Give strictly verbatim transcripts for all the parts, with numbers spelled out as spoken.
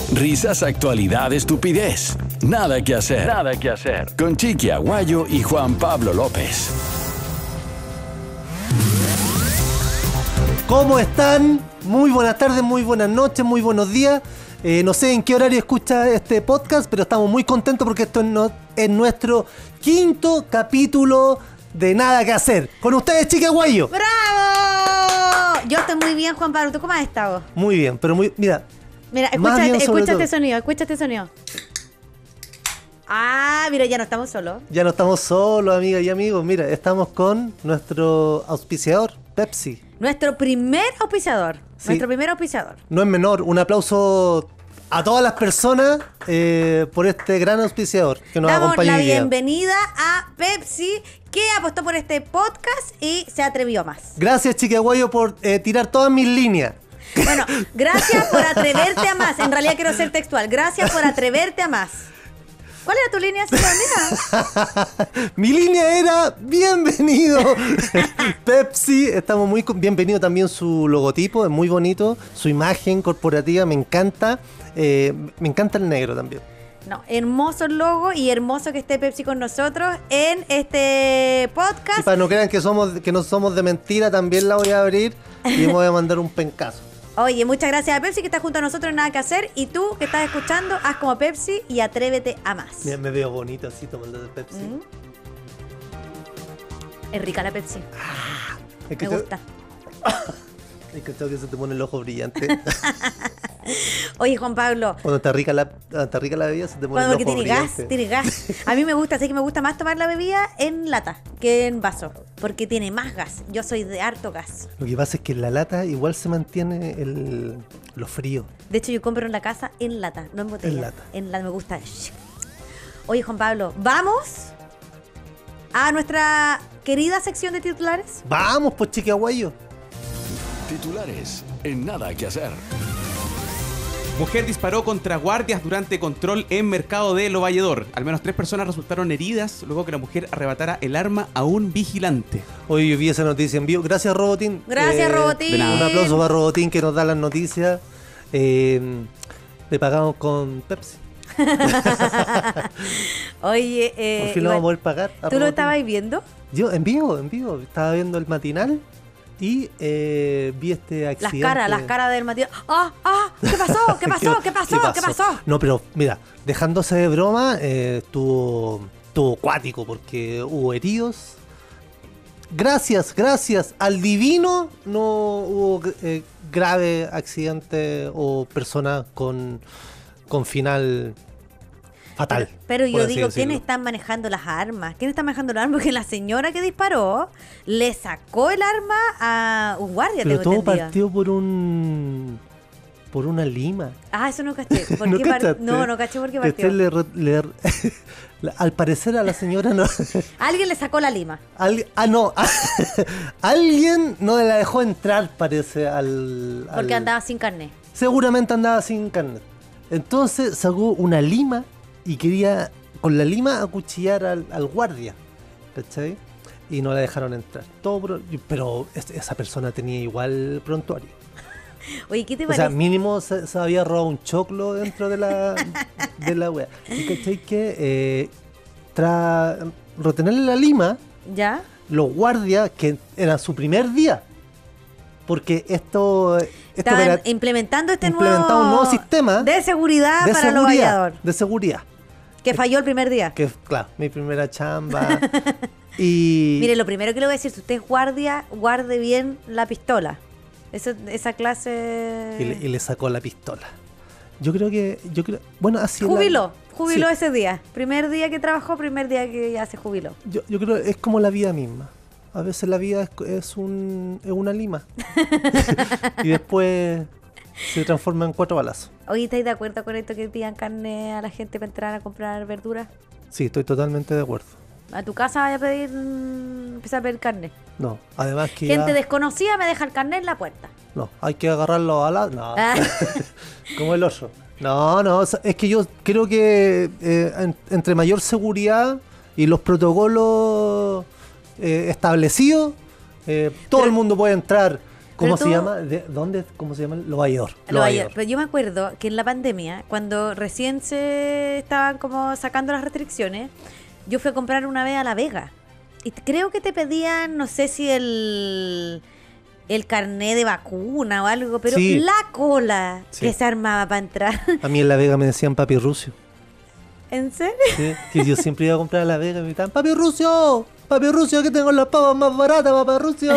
Risas, actualidad, estupidez. Nada que hacer. Nada que hacer. Con Chiqui Aguayo y Juan Pablo López. ¿Cómo están? Muy buenas tardes, muy buenas noches, muy buenos días. Eh, no sé en qué horario escucha este podcast, pero estamos muy contentos porque esto es, no, es nuestro quinto capítulo de Nada que Hacer. Con ustedes, Chiqui Aguayo. ¡Bravo! Yo estoy muy bien, Juan Pablo. ¿Tú cómo has estado? Muy bien, pero muy... Mira, Mira, más bien escucha, sobre escucha todo. este sonido, escucha este sonido. Ah, mira, ya no estamos solos. Ya no estamos solos, amigas y amigos. Mira, estamos con nuestro auspiciador, Pepsi. Nuestro primer auspiciador. Sí. Nuestro primer auspiciador. No es menor, un aplauso a todas las personas eh, por este gran auspiciador que nos Damos acompaña la hoy día. bienvenida a Pepsi, que apostó por este podcast y se atrevió más. Gracias, Chiqui Aguayo, por eh, tirar todas mis líneas. Bueno, gracias por atreverte a más. En realidad quiero ser textual. Gracias por atreverte a más. ¿Cuál era tu línea, señora? Mi línea era bienvenido Pepsi. Estamos muy con... bienvenido también su logotipo, es muy bonito, su imagen corporativa me encanta. Eh, me encanta el negro también. No, hermoso el logo y hermoso que esté Pepsi con nosotros en este podcast. Y para no crean que somos que no somos de mentira, también la voy a abrir y me voy a mandar un pencazo. Oye, muchas gracias a Pepsi que está junto a nosotros en Nada que Hacer. Y tú que estás escuchando, haz como Pepsi y atrévete a más. Mira, me veo bonito así tomando de Pepsi. Mm. Es rica la Pepsi. Es que Me te- gusta. Es que tengo que se te pone el ojo brillante. Oye, Juan Pablo, Cuando está rica la, cuando está rica la bebida se te pone cuando el que ojo tiene brillante. gas, tiene gas. A mí me gusta, sé que me gusta más tomar la bebida en lata que en vaso, porque tiene más gas. Yo soy de harto gas. Lo que pasa es que en la lata igual se mantiene el, lo frío. De hecho, yo compro en la casa en lata, no en botella. En lata. En lata, me gusta. Oye, Juan Pablo, vamos a nuestra querida sección de titulares. Vamos, pues, Chiqui Aguayo. Titulares en Nada que Hacer. Mujer disparó contra guardias durante control en Mercado de Lo Valledor. Al menos tres personas resultaron heridas luego que la mujer arrebatara el arma a un vigilante. Hoy yo vi esa noticia en vivo. Gracias, Robotín. Gracias, Robotín. de nada. Un aplauso para Robotín que nos da las noticias. Eh, le pagamos con Pepsi. Oye, eh, Por fin lo igual, vamos a poder pagar. a ¿tú lo Robotín. estabas viendo? Yo, en vivo, en vivo. Estaba viendo el matinal y eh, vi este Las accidente. caras, las caras del Matías. ¡Ah, ah! ¿Qué pasó? ¿Qué pasó? ¿Qué pasó? ¿Qué pasó? No, pero mira, dejándose de broma, eh, estuvo, estuvo cuático porque hubo heridos. Gracias, gracias al divino no hubo eh, grave accidente o persona con, con final fatal. Pero por yo así digo, decirlo. ¿quiénes están manejando las armas? ¿Quiénes están manejando las armas? Porque la señora que disparó le sacó el arma a un guardia, Pero tengo todo entendido. partió por un por una lima. Ah, eso no caché. ¿Por ¿No qué par- cachaste? No, no caché por qué Que partió. usted le re- le- al parecer a la señora no. Alguien le sacó la lima. Al- ah, no. Alguien no la dejó entrar, parece, al. Porque al- andaba sin carnet. Seguramente andaba sin carnet. Entonces sacó una lima y quería con la lima acuchillar al, al guardia. ¿Cachai? Y no la dejaron entrar. Todo por- pero es- esa persona tenía igual prontuario. Oye, ¿qué te O parece? sea, mínimo se, se había robado un choclo dentro de la, de la wea. Y cachai que eh, tras retenerle la lima, ¿Ya? los guardias, que era su primer día, porque esto, esto Estaban era implementando este implementado nuevo, un nuevo sistema de seguridad de para los seguridad, vallador. de seguridad. Que falló el primer día. Que, claro, mi primera chamba. y Mire, lo primero que le voy a decir, si usted es guardia, guarde bien la pistola. Eso, esa clase... y, le, y le sacó la pistola. Yo creo que, yo creo, bueno, así la- Jubiló, jubiló sí. ese día. Primer día que trabajó, primer día que ya se jubiló. Yo, yo creo que es como la vida misma. A veces la vida es, es, un, es una lima. Y después se transforma en cuatro balazos. Oye, ¿estáis de acuerdo con esto que pidan carne a la gente para entrar a comprar verduras? Sí, estoy totalmente de acuerdo. A tu casa vaya a pedir, mm, empieza a pedir carne. No, además que Gente ya- desconocida me deja el carnet en la puerta. no, hay que agarrarlo a la... No, Ah. como el oso. No, no, o sea, es que yo creo que eh, en- entre mayor seguridad y los protocolos eh, establecidos, eh, todo Pero- el mundo puede entrar ¿Cómo Pero se tú- llama? ¿De dónde? ¿Cómo se llama? Lo Bayor. Lo vaya- Pero yo me acuerdo que en la pandemia, cuando recién se estaban como sacando las restricciones, yo fui a comprar una vez a La Vega. Y t- creo que te pedían, no sé si el, el carné de vacuna o algo, pero Sí. la cola Sí. que se armaba para entrar. A mí en La Vega me decían papi Rucio. ¿En serio? ¿Sí? Que yo siempre iba a comprar a La Vega y me gritaban, papi Rucio, papi Rucio, que tengo las papas más baratas, papi Rucio.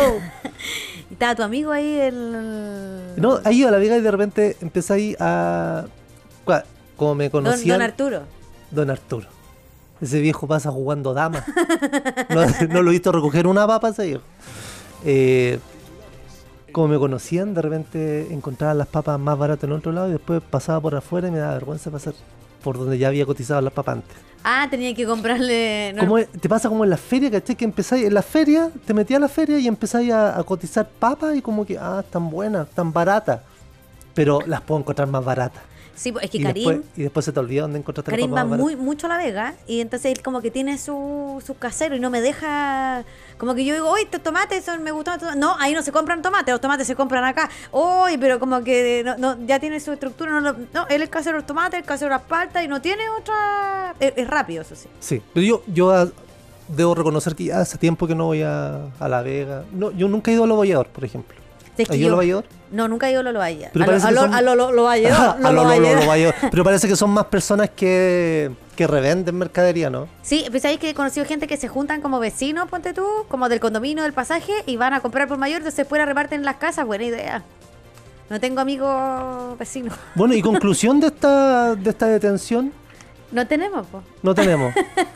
Y estaba tu amigo ahí, el... No, ahí iba a La Vega y de repente empecé ahí a... cua- Como me Don, conocían... don Arturo. Don Arturo. Ese viejo pasa jugando dama. No, no lo he visto recoger una papa ese viejo. Eh, como me conocían, de repente encontraba las papas más baratas en otro lado y después pasaba por afuera y me daba vergüenza pasar por donde ya había cotizado las papas antes. Ah, tenía que comprarle... no, Como es- te pasa como en la feria, ¿cachai? Que empezáis en la feria, te metías a la feria y empezáis a, a cotizar papas y como que, ah, están buenas, están baratas. Pero las puedo encontrar más baratas. Sí, pues, es que Y Karim... después, y después se te olvida dónde encontraste las Karim papas va más muy, baratas. mucho a La Vega y entonces él como que tiene su, su casero y no me deja... Como que yo digo, oye, estos tomates son, me gustan. estos-". No, ahí no se compran tomates, los tomates se compran acá. Oye, pero como que no, no, ya tiene su estructura. No, lo- no, él es el casero de los tomates, el casero de las paltas y no tiene otra... Es, es rápido, eso sí. Sí, pero yo, yo ah, debo reconocer que ya hace tiempo que no voy a, a La Vega. No, yo nunca he ido a Lo Vallador, por ejemplo. Es que ¿Has ido a yo- Lo Vallador? No, nunca he ido a Lolo Valle. Pero A lo, parece a que lo, son- a lo, lo, lo Valle, Ajá, no, a lo lo- lo- Valle. lo Vallador. Pero parece que son más personas que, que revenden mercadería, ¿no? Sí, pues sabéis que he conocido gente que se juntan como vecinos, ponte tú, como del condominio del pasaje, y van a comprar por mayor, entonces después la reparten en las casas. Buena idea. No tengo amigos vecinos. Bueno, y conclusión de esta, de esta detención, No tenemos, po. no tenemos.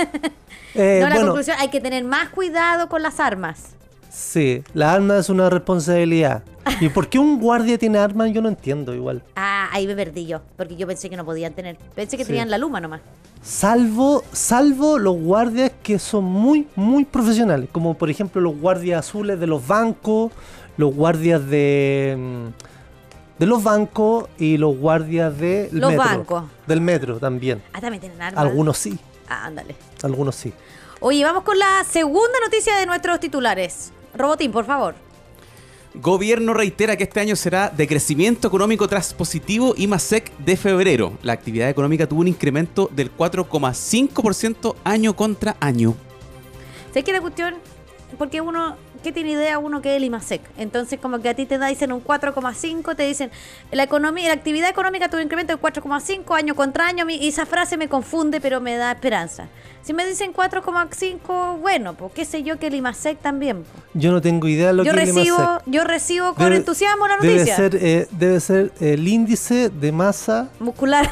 Eh, no, la bueno, conclusión, hay que tener más cuidado con las armas. sí, la arma es una responsabilidad. ¿Y por qué un guardia tiene armas? Yo no entiendo igual. Ah, ahí me perdí yo, porque yo pensé que no podían tener. Pensé que Sí. tenían la luma nomás. Salvo, salvo los guardias que son muy, muy profesionales. Como por ejemplo los guardias azules de los bancos, los guardias de, mm, de los bancos y los guardias de Los metro, bancos. del metro también. Ah, también tienen armas. Algunos sí, Ah, ándale. algunos sí. Oye, vamos con la segunda noticia de nuestros titulares. Robotín, por favor. Gobierno reitera que este año será de crecimiento económico tras positivo I M A S E C de febrero. La actividad económica tuvo un incremento del cuatro coma cinco por ciento año contra año. ¿Sabes qué la cuestión? Porque uno, ¿qué tiene idea uno que es el I M A S E C? Entonces, como que a ti te da, dicen un cuatro coma cinco, te dicen, la economía, la actividad económica tuvo un incremento del cuatro coma cinco año contra año, y esa frase me confunde, pero me da esperanza. Si me dicen cuatro coma cinco, bueno, pues qué sé yo que el I M A S E C también. po. Yo no tengo idea de lo Yo que es el I M A S E C. recibo, yo recibo con Debe- entusiasmo la Debe noticia. ser, eh, debe ser el índice de masa Muscular.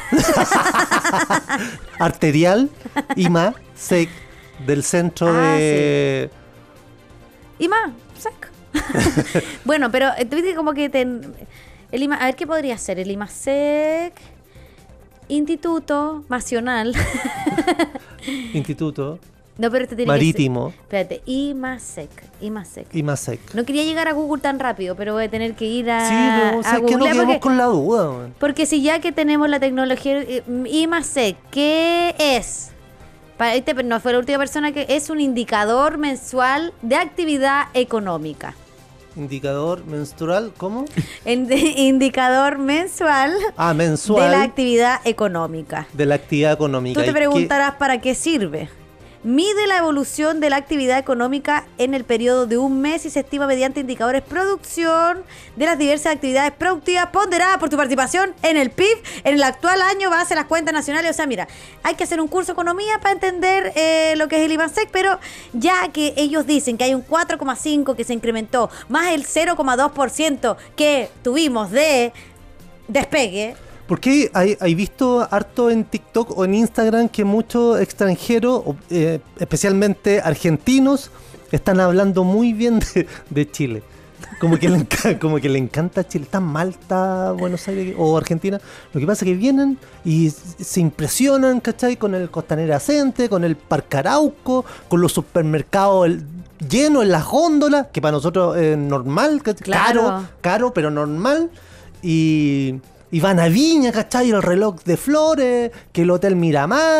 arterial I M A S E C del centro Ah, de... Y más, sac. Bueno, pero eh, tú viste como que te, el I M A, a ver qué podría ser, el I M A S E C, Instituto Nacional. Instituto No, pero este tiene Marítimo que ser, espérate, I M A S E C, I M A S E C. I M A S E C. No quería llegar a Google tan rápido, pero voy a tener que ir a, Sí, pero o a sea, que no googlear quedamos porque, con la duda, man. porque si ya que tenemos la tecnología, eh, I M A S E C, ¿qué es? Para este no fue la última persona que es un indicador mensual de actividad económica. Indicador menstrual, ¿cómo? En- indicador mensual Ah, mensual de la actividad económica. de la actividad económica. Tú te ¿Y qué- preguntarás para qué sirve. Mide la evolución de la actividad económica en el periodo de un mes y se estima mediante indicadores producción de las diversas actividades productivas ponderadas por tu participación en el P I B en el actual año base a las cuentas nacionales. O sea, mira, hay que hacer un curso de economía para entender eh, lo que es el I M A S E C, pero ya que ellos dicen que hay un cuatro coma cinco que se incrementó, más el cero coma dos por ciento que tuvimos de despegue. Porque hay, hay visto harto en TikTok o en Instagram que muchos extranjeros, o, eh, especialmente argentinos, están hablando muy bien de, de Chile. Como que, le enca- como que le encanta Chile. Tan Malta, Buenos Aires o Argentina. Lo que pasa es que vienen y s- se impresionan, ¿cachai? Con el Costanera Center, con el Parque Arauco, con los supermercados el- llenos en las góndolas, que para nosotros es normal, ¿cachai? Claro. Caro, caro, pero normal. Y... Y van a Viña, ¿cachai? El reloj de flores, que el Hotel Miramar.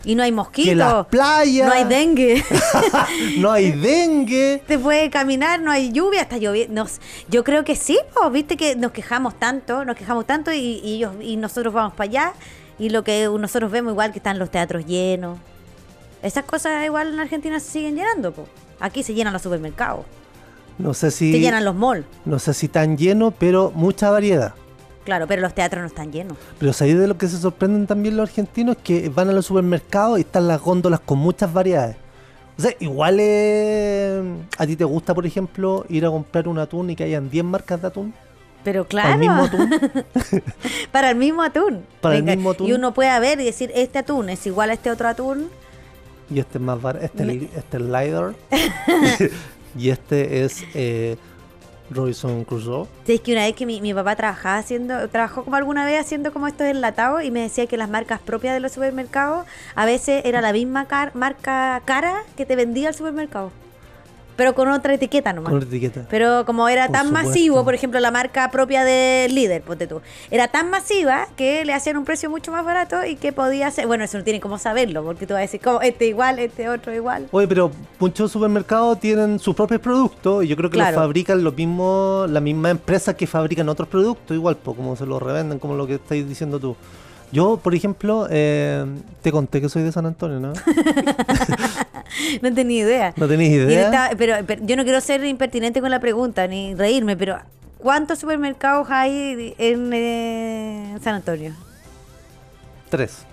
Y no hay que las mosquitos. playas. No hay dengue. No hay dengue. Se puede caminar, no hay lluvia, está lloviendo. Nos- yo creo que sí, pues, viste que nos quejamos tanto, nos quejamos tanto y, y ellos y nosotros vamos para allá y lo que nosotros vemos igual que están los teatros llenos. Esas cosas igual en Argentina se siguen llenando, pues. Aquí se llenan los supermercados, No sé si. se llenan los malls. No sé si tan lleno, pero mucha variedad. Claro, pero los teatros no están llenos. Pero ¿sabéis de lo que se sorprenden también los argentinos? Que van a los supermercados y están las góndolas con muchas variedades. O sea, igual eh, a ti te gusta, por ejemplo, ir a comprar un atún y que hayan diez marcas de atún. Pero Para el claro, mismo atún. para el mismo atún. Para el mismo atún. Y uno puede ver y decir, este atún es igual a este otro atún. Y este es más barato. Este, Me- es- este es Lidl. Y este es eh, Robinson Crusoe. Es que una vez que mi, mi papá trabajaba haciendo, trabajó como alguna vez haciendo como estos enlatados y me decía que las marcas propias de los supermercados a veces era la misma car- marca cara que te vendía el supermercado. Pero con otra etiqueta nomás. Con etiqueta. Pero como era Por tan supuesto. masivo, por ejemplo, la marca propia de Líder, ponte tú, era tan masiva que le hacían un precio mucho más barato y que podía ser, bueno, eso no tiene como saberlo, porque tú vas a decir, como este igual, este otro igual. Oye, pero muchos supermercados tienen sus propios productos y yo creo que Claro. los fabrican los mismos, las mismas empresas que fabrican otros productos, igual, pues como se los revenden, como lo que estáis diciendo tú. Yo, por ejemplo, eh, te conté que soy de San Antonio, ¿no? No tenía idea. ¿No tenéis Y él idea? estaba- pero, pero yo no quiero ser impertinente con la pregunta ni reírme, pero ¿cuántos supermercados hay en eh, San Antonio? Tres.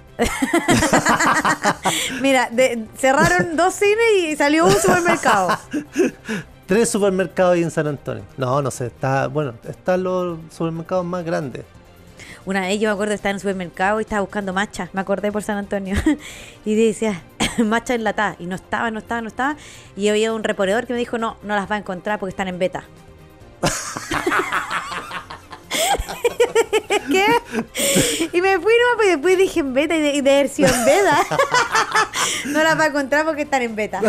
Mira, de- cerraron dos cines y salió un supermercado. Tres supermercados ahí en San Antonio. No, no sé, está, bueno, están los supermercados más grandes. Una vez yo me acuerdo de estar en el supermercado y estaba buscando matcha, me acordé por San Antonio, y decía, matcha enlatada, y no estaba, no estaba, no estaba, y había un reponedor que me dijo, no, no las va a encontrar porque están en beta. ¿Qué? Y me fui nomás, y después dije en beta, y de, y de haber sido en beta. No las va a encontrar porque están en beta.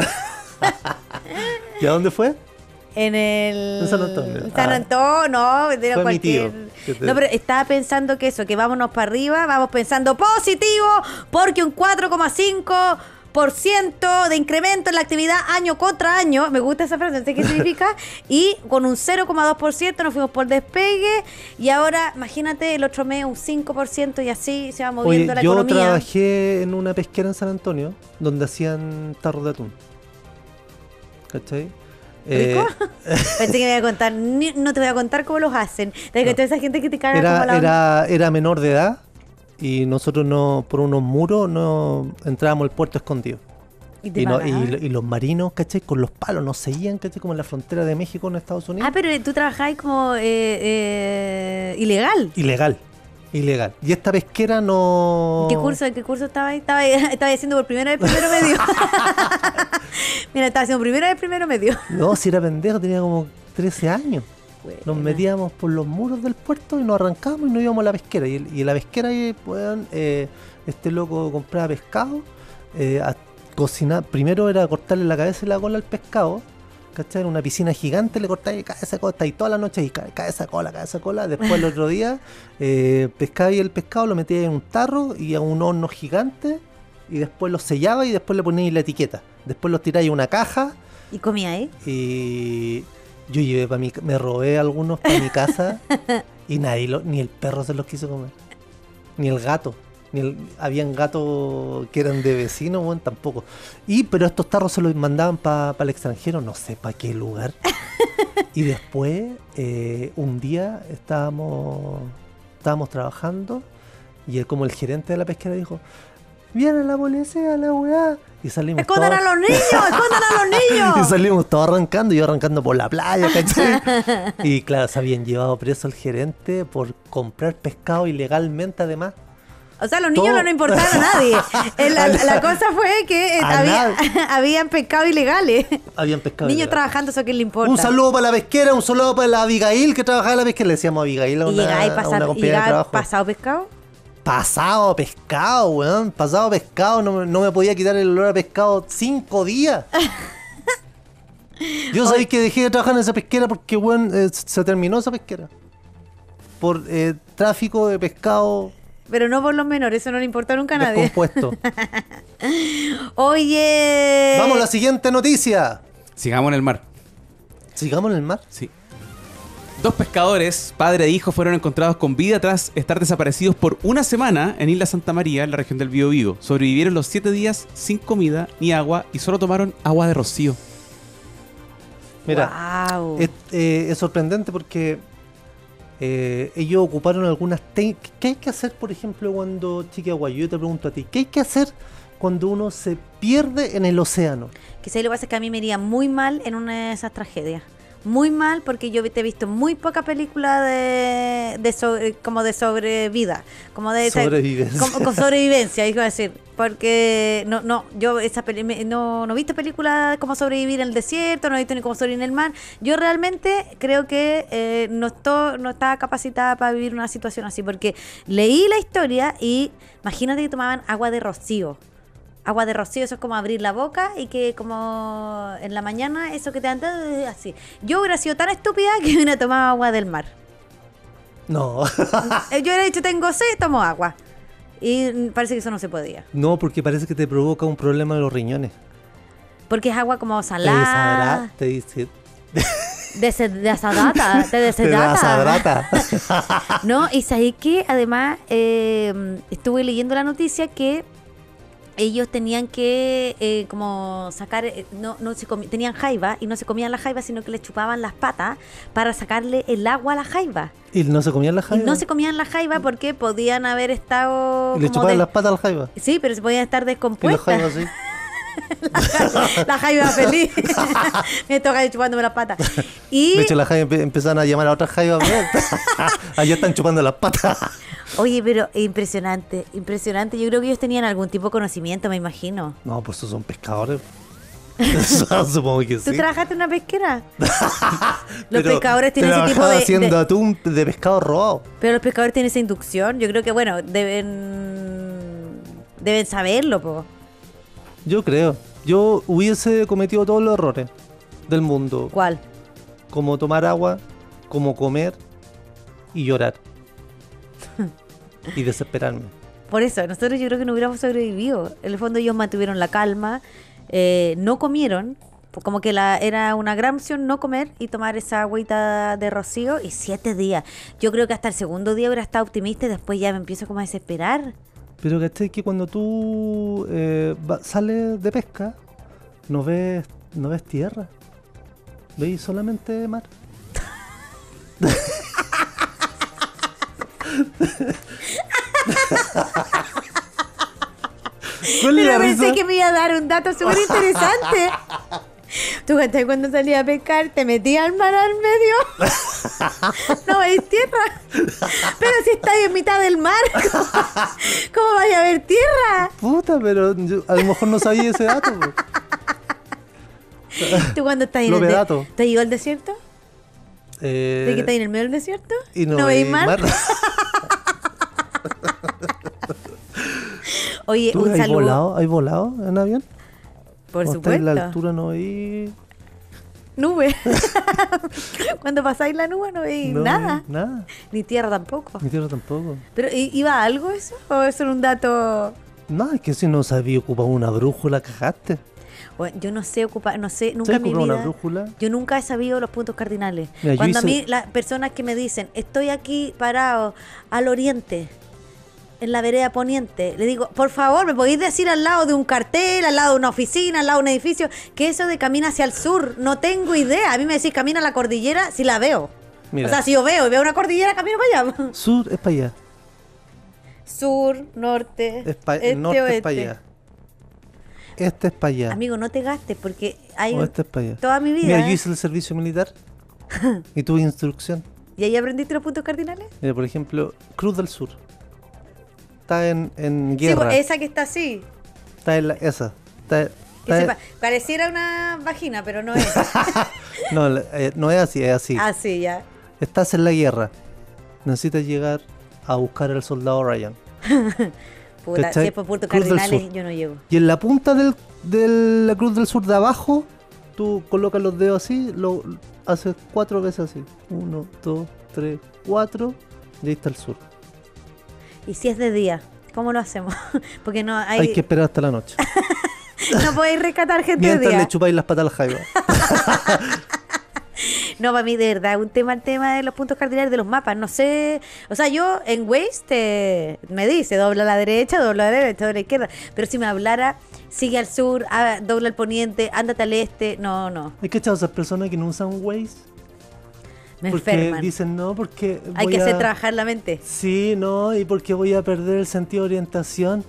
¿Y a dónde fue? En el... En San Antonio. En San Ah. Antonio, no, de Fue mi cualquier... tío, que te- No, pero estaba pensando que eso, que vámonos para arriba, vamos pensando positivo, porque un cuatro coma cinco por ciento de incremento en la actividad año contra año, me gusta esa frase, no sé qué significa, y con un cero coma dos por ciento nos fuimos por despegue, y ahora, imagínate, el otro mes un cinco por ciento y así se va Oye, moviendo la yo economía. trabajé en una pesquera en San Antonio donde hacían tarros de atún. ¿Cachai? ¿Rico? Eh, Pensé que me iba a contar, ni- no te voy a contar cómo los hacen. De que No. toda esa gente que te caga como era, la era, era menor de edad y nosotros no por unos muros no entrábamos al puerto escondido. y te Y, no- pagaban. y, y los marinos, ¿cachai? Con los palos nos seguían, ¿cachai? Como en la frontera de México con Estados Unidos. Ah, pero tú trabajabas como eh, eh, ilegal. Ilegal, ilegal. Y esta pesquera no... ¿Qué curso? ¿En qué curso estaba ahí? Estaba, estaba haciendo por primera vez primero medio. Mira, estaba haciendo primera vez primero medio. No, si era pendejo, tenía como trece años. Nos Buena. metíamos por los muros del puerto y nos arrancábamos y nos íbamos a la pesquera. Y, y en la pesquera, ahí, weón, eh, este loco compraba pescado, eh, a cocinar. Primero era cortarle la cabeza y la cola al pescado, ¿cachai? En una piscina gigante le cortaba y cabeza, cola, está ahí toda la noche y ca- cabeza, cola, cabeza, cola. Después el otro día eh, pescaba y el pescado lo metía en un tarro y a un horno gigante y después lo sellaba y después le ponía la etiqueta. Después los tiráis en una caja. ¿Y comía ahí? Y yo llevé para mi, me robé algunos para mi casa y nadie, lo- ni el perro se los quiso comer, ni el gato, ni el, habían gatos que eran de vecinos, bueno, tampoco. Y pero estos tarros se los mandaban para el extranjero, no sé para qué lugar. Y después eh, un día estábamos estábamos trabajando y él, como el gerente de la pesquera, dijo: viene la policía, la weá. Y salimos ¡Escondan todos- a los niños! ¡Escondan a los y niños! salimos todos arrancando, yo arrancando por la playa, ¿cachai? Y claro, se habían llevado preso al gerente por comprar pescado ilegalmente, además. O sea, los niños Todo- no nos importaron a nadie. Eh, La, la cosa fue que eh, A había, nadie. habían pescado ilegales. Habían pescado Niños ilegal. trabajando, eso que le importa. Un saludo para la pesquera, un saludo para la Abigail que trabajaba en la pesquera. Le decíamos Abigail a ¿Y una, llegáis a una pasado, compañera de trabajo. pasado pescado? Pasado pescado, weón. Pasado pescado. No, me- no me podía quitar el olor a pescado cinco días. Yo sabía que dejé de trabajar en esa pesquera porque, weón, eh, se terminó esa pesquera. Por eh, tráfico de pescado Pero no por los menores, eso no le importa nunca a nadie. Descompuesto. Oye. Vamos a la siguiente noticia. Sigamos en el mar. Sigamos en el mar. Sí. Dos pescadores, padre e hijo, fueron encontrados con vida tras estar desaparecidos por una semana en Isla Santa María, en la región del Biobío. Sobrevivieron los siete días sin comida ni agua y solo tomaron agua de rocío. Mira, Wow. es, eh, es sorprendente porque eh, ellos ocuparon algunas técnicas. ¿Qué hay que hacer, por ejemplo, cuando, Chiqui Aguayo, yo te pregunto a ti, ¿qué hay que hacer cuando uno se pierde en el océano? Que si lo que pasa es que a mí me iría muy mal en una de esas tragedias. Muy mal, porque yo te he visto muy poca película de, de sobre- como de sobrevida, como de Sobrevivencia. como, con sobrevivencia, iba a decir, porque no, no, yo esa peli- me- no, no he visto películas como sobrevivir en el desierto, no he visto ni cómo sobrevivir en el mar. Yo realmente creo que eh, no estoy, no estaba capacitada para vivir una situación así, porque leí la historia y imagínate que tomaban agua de rocío. Agua de rocío, eso es como abrir la boca y que como en la mañana, eso que te dan eh, así. Yo hubiera sido tan estúpida que hubiera tomado agua del mar. No. Eh, Yo hubiera dicho, tengo sed, tomo agua. Y mm, parece que eso no se podía. No, porque parece que te provoca un problema de los riñones. Porque es agua como Te salada. deshidrata, te dice. Dese- Desadrata, te Te deshidrata. deshidrata. No, y sabes que además eh, estuve leyendo la noticia que ellos tenían que eh, como sacar, eh, no, no se comi- tenían jaiba y no se comían la jaiba, sino que le chupaban las patas para sacarle el agua a la jaiba. ¿Y no se comían la Y jaiba? no se comían la jaiba porque podían haber estado ¿Y le como chupaban de- las patas al jaiba? Sí, pero se podían estar Y la descompuestas. jaiba así. La jaiba feliz. Me toca ahí chupándome las patas. Y De hecho, las jaivas empe- empezaron a llamar a otras jaivas. Allá están chupando las patas. oye, pero impresionante, impresionante. Yo creo que ellos tenían algún tipo de conocimiento, me imagino. No, pues esos son pescadores. Supongo que ¿Tú sí. trabajaste en una pesquera? Los Pero pescadores tienen ese tipo trabajaba de, haciendo de- atún de pescado robado. Pero los pescadores tienen esa inducción. Yo creo que, bueno, deben deben saberlo, po. Yo creo. Yo hubiese cometido todos los errores del mundo. ¿Cuál? Como tomar agua, como comer y llorar. Y desesperarme. Por eso, nosotros yo creo que no hubiéramos sobrevivido. En el fondo ellos mantuvieron la calma, eh, no comieron, pues como que la, era una gran opción no comer y tomar esa agüita de rocío y siete días. Yo creo que hasta el segundo día hubiera estado optimista y después ya me empiezo como a desesperar. Pero ¿cachai? Que cuando tú eh, va- sales de pesca, no ves, no ves tierra. Veis solamente mar. ¿Cuál es Pero la pensé risa? que me iba a dar un dato súper interesante. ¿Tú cachai cuando salías a pescar te metías al mar al medio? No veis tierra. Pero si estáis en mitad del mar, ¿cómo, cómo vais a ver tierra? Puta, pero yo a lo mejor no sabía ese dato. po. ¿Tú cuando estás en Lo el de- pedato. ¿Te llegó al desierto? Eh, ¿De que estás en el medio del desierto? y no, veis veis mar? Oye, ¿Tú un has saludo. volado? ¿Has volado en avión? Por ¿O estáis en la supuesto. altura no veis Nube. Cuando pasáis la nube no veis no nada. veis nada? Ni tierra tampoco. Ni tierra tampoco. ¿Pero i- iba a algo eso? ¿O eso era un dato? No, es que si no sabía ocupar una brújula, cagaste. Bueno, yo no sé ocupar, no sé, nunca ¿Sabes en mi ocupar una vida. brújula? Yo nunca he sabido los puntos cardinales. Mira, yo Cuando a hice- mí, las personas que me dicen, estoy aquí parado al oriente, en la vereda poniente, le digo, por favor, ¿me podéis decir al lado de un cartel, al lado de una oficina, al lado de un edificio, que eso de camina hacia el sur? No tengo idea. A mí me decís camina a la cordillera si la veo. Mira. O sea, si yo veo y veo una cordillera, camino para allá. Sur es para allá. Sur, norte, Es pa- este, norte oeste. es para allá. Este es para allá. Amigo, no te gastes porque hay O este es para allá. toda mi vida. Mira, ¿eh? yo hice el servicio militar y tuve instrucción. ¿Y ahí aprendiste los puntos cardinales? Mira, por ejemplo, Cruz del Sur. Está en, en Sí, guerra. pues, esa que está así. Está en la, esa. Está, Que está- sepa, pareciera una vagina, pero no es. no, la- eh, no es así, es así. Así ya. Estás en la guerra. Necesitas llegar a buscar al soldado Ryan. Puta, ¿Cachai? si es por puntos Cruz del cardinales, Sur. yo no llego. Y en la punta del, de la Cruz del Sur de abajo, tú colocas los dedos así, lo haces cuatro veces así. Uno, dos, tres, cuatro. Y ahí está el sur. ¿Y si es de día? ¿Cómo lo hacemos? Porque no hay... Hay que esperar hasta la noche. No podéis rescatar gente de Mientras día. le chupáis las patas al jaiba. No, para mí de verdad, un tema el tema de los puntos cardinales de los mapas. No sé, o sea, yo en Waze te, me dice, dobla a la derecha, dobla a la derecha, dobla a la izquierda. Pero si me hablara, sigue al sur, ah, dobla al poniente, ándate al este, no, no, ¿Hay que echar a esas personas que no usan Waze? me Porque enferman. dicen, no, porque Hay voy que hacer a- trabajar la mente. Sí, no, y porque voy a perder el sentido de orientación.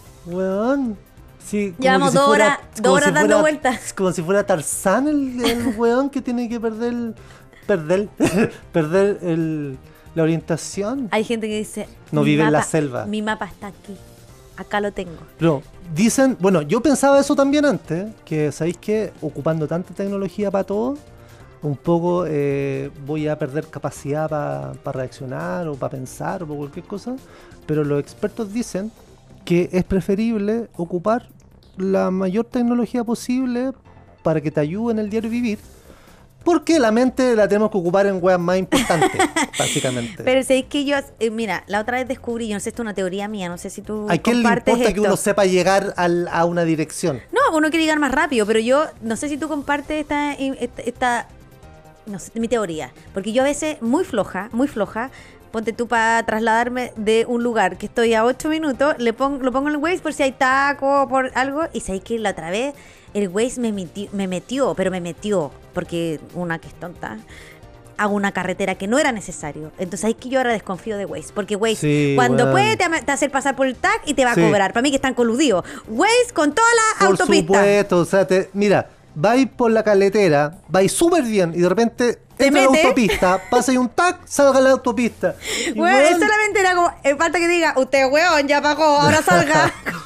Weón. Sí, como Llevamos que si dos fuera- horas- como dos horas si dando fuera- vueltas. Como si fuera Tarzán el, el weón que tiene que perder perder, perder el, la orientación. Hay gente que dice... No "Mi vive en la mapa- selva". Mi mapa está aquí, acá lo tengo. Pero dicen, bueno, yo pensaba eso también antes, que sabéis que ocupando tanta tecnología para todo, un poco eh, voy a perder capacidad para reaccionar o para pensar o para cualquier cosa, pero los expertos dicen que es preferible ocupar la mayor tecnología posible para que te ayude en el diario vivir, porque la mente la tenemos que ocupar en weas más importantes, básicamente. Pero sé que yo, eh, mira, la otra vez descubrí, yo no sé, esto es una teoría mía, no sé si tú ¿A quién le compartes importa que esto. uno sepa llegar al- a una dirección? No, uno quiere llegar más rápido, pero yo no sé si tú compartes esta, esta, esta- no sé, mi teoría. Porque yo a veces, muy floja, muy floja, ponte tú para trasladarme de un lugar que estoy a ocho minutos, le pongo, lo pongo en el Waze por si hay taco o por algo, y sabéis que la otra vez el Waze me metió, me metió, pero me metió, porque una que es tonta, a una carretera que no era necesario. Entonces ahí que yo ahora desconfío de Waze, porque Waze Sí, cuando weón. puede te, ama- te hace pasar por el tag y te va Sí. a cobrar. Para mí que están coludidos. Waze con toda la Por autopista. supuesto, o sea, te, mira, vais por la caletera, vais súper bien y de repente Te entra a la mete. autopista, pasa ahí un tac, salga a la autopista. Y, Bueno, weón, solamente era como, eh, falta que diga, usted weón, ya pagó, ahora salga.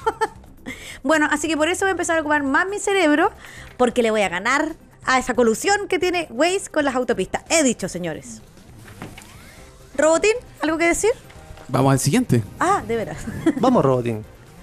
Bueno, así que por eso voy a empezar a ocupar más mi cerebro, porque le voy a ganar a esa colusión que tiene Waze con las autopistas. He dicho, señores. Robotín, ¿algo que decir? Vamos al siguiente. Ah, de veras. Vamos, Robotín.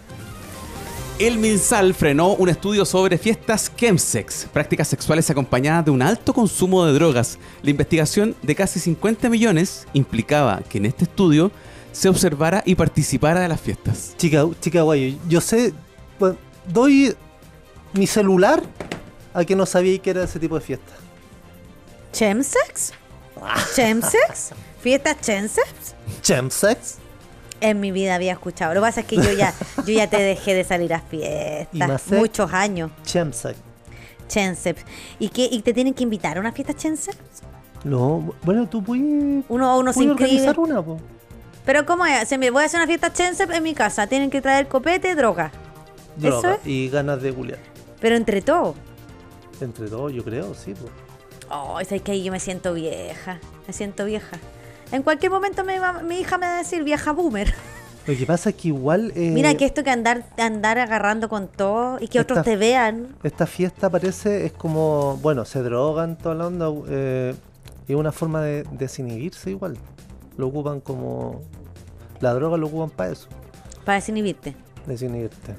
El MinSal frenó un estudio sobre fiestas chemsex, prácticas sexuales acompañadas de un alto consumo de drogas. La investigación de casi cincuenta millones implicaba que en este estudio se observara y participara de las fiestas. Chica, chica guayo, yo sé, bueno, doy mi celular a que no sabía que era ese tipo de fiesta. ¿Chemsex? ¿Chemsex? ¿Fiestas chemsex? Chemsex. En mi vida había escuchado. Lo que pasa es que yo ya, yo ya te dejé de salir a Y fiestas. más sex. Muchos años. Chemsex. Chemsex. ¿Y qué? ¿Y te tienen que invitar a una fiesta Chemsex? No, bueno, tú puedes, Uno, uno se puedes inscribe. organizar una, po. Pero ¿cómo es? Se me voy a hacer una fiesta Chemsex en mi casa. Tienen que traer copete, droga. Droga ¿Eso es? y ganas de culiar. Pero entre todo. Entre todos, yo creo, sí, po. Oh, es que ahí yo me siento vieja. Me siento vieja. En cualquier momento me va- mi hija me va a decir vieja boomer. Lo que pasa es que igual... eh, Mira que esto que andar, andar agarrando con todo y que Esta- otros te vean. Esta fiesta parece, es como, bueno, se drogan toda la onda, eh, es una forma de desinhibirse igual. Lo ocupan como... La droga lo ocupan para eso, Para desinhibirte. desinhibirte.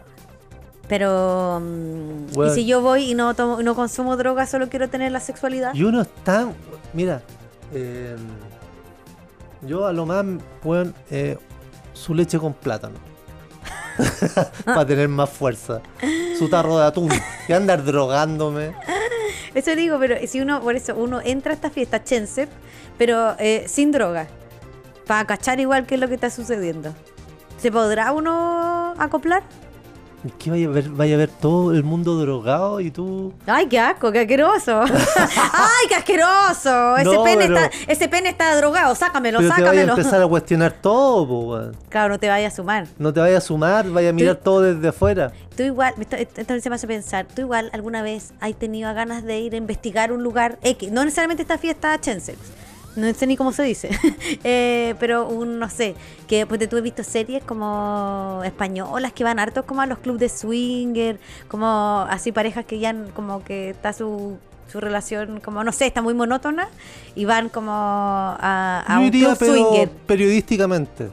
Pero, mm, Bueno. ¿y si yo voy y no tomo, no consumo droga, solo quiero tener la sexualidad? Y uno está... Mira, eh, yo a lo más, bueno, eh, su leche con plátano. Para tener más fuerza. Su tarro de atún. Y andar drogándome. Eso digo, pero si uno, por eso, uno entra a esta fiesta Chemsex, pero eh, sin droga, para cachar igual qué es lo que está sucediendo. ¿Se podrá uno acoplar? Que vaya a ver, vaya a ver todo el mundo drogado y tú... ¡Ay, qué asco, qué asqueroso! ¡Ay, qué asqueroso! Ese, No, pene pero- está, ese pene está drogado, sácamelo, Pero te vaya a sácamelo. empezar a cuestionar todo, po, weón. Claro, no te vayas a sumar. No te vayas a sumar, vaya a mirar Tú- todo desde afuera. Tú igual, me esto- entonces se me hace pensar, tú igual alguna vez has tenido ganas de ir a investigar un lugar X, no necesariamente esta fiesta Chemsex, no sé ni cómo se dice, eh, pero un, no sé, que pues tú he visto series como españolas que van hartos como a los clubes de swinger, como así parejas que ya como que está su, su relación como, no sé, está muy monótona y van como a, a Yo un iría, club pero swinger. periodísticamente.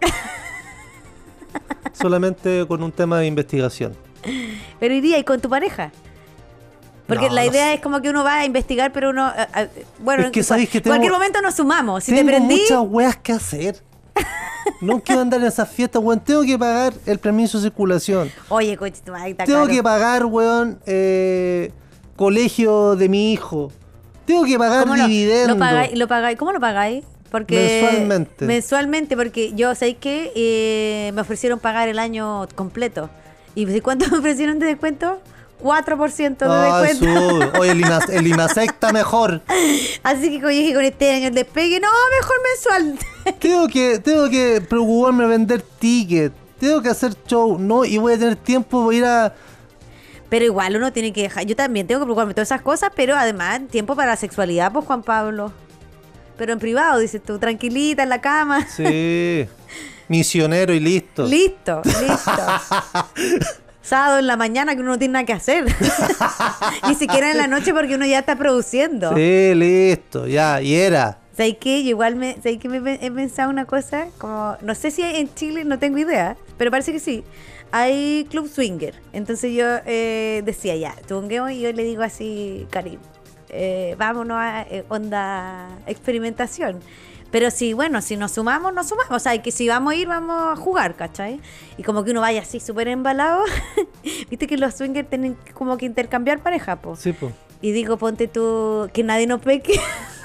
Solamente con un tema de investigación. Pero iría y con tu pareja. Porque No, la no idea sé. es como que uno va a investigar, pero uno... eh, eh, bueno, Es que en sabéis que cualquier tengo- momento nos sumamos. Si te Tengo prendí... muchas weas que hacer. No quiero andar en esas fiestas, weón. Tengo que pagar el permiso de circulación. Oye, coche, tu madre está Tengo caro. que pagar, weón, eh, colegio de mi hijo. Tengo que pagar ¿Cómo lo- dividendos. Lo, pagáis, lo pagáis, ¿Cómo lo pagáis? Porque Mensualmente. Mensualmente, porque yo sé que eh, me ofrecieron pagar el año completo. ¿Y de cuánto me ofrecieron de descuento? cuatro por ciento de Ah, descuento. su- Oye, el, Inas- el IMASEC está mejor. Así que como dije con este año el despegue, no, mejor mensual. Tengo que, tengo que preocuparme de vender tickets. Tengo que hacer show. No, y voy a tener tiempo para ir a... Pero igual uno tiene que dejar. Yo también tengo que preocuparme de todas esas cosas, pero además tiempo para la sexualidad, pues Juan Pablo. Pero en privado, dices tú, tranquilita en la cama. Sí. Misionero y listo. Listo, listo. Sábado en la mañana que uno no tiene nada que hacer. Ni siquiera en la noche porque uno ya está produciendo. Sí, listo. Ya, y era. ¿Sabes qué? Yo igual me, ¿sabes qué? me he pensado una cosa, como, no sé si hay en Chile, no tengo idea, pero parece que sí. Hay club swinger. Entonces yo eh, decía ya, tunguemos y yo le digo así, Karim, eh, vámonos a eh, onda experimentación. Pero si, bueno, si nos sumamos, nos sumamos. O sea, que si vamos a ir, vamos a jugar, ¿cachai? Y como que uno vaya así súper embalado. Viste que los swingers tienen como que intercambiar pareja, po. Sí, pues. Y digo, ponte tú, que nadie nos peque.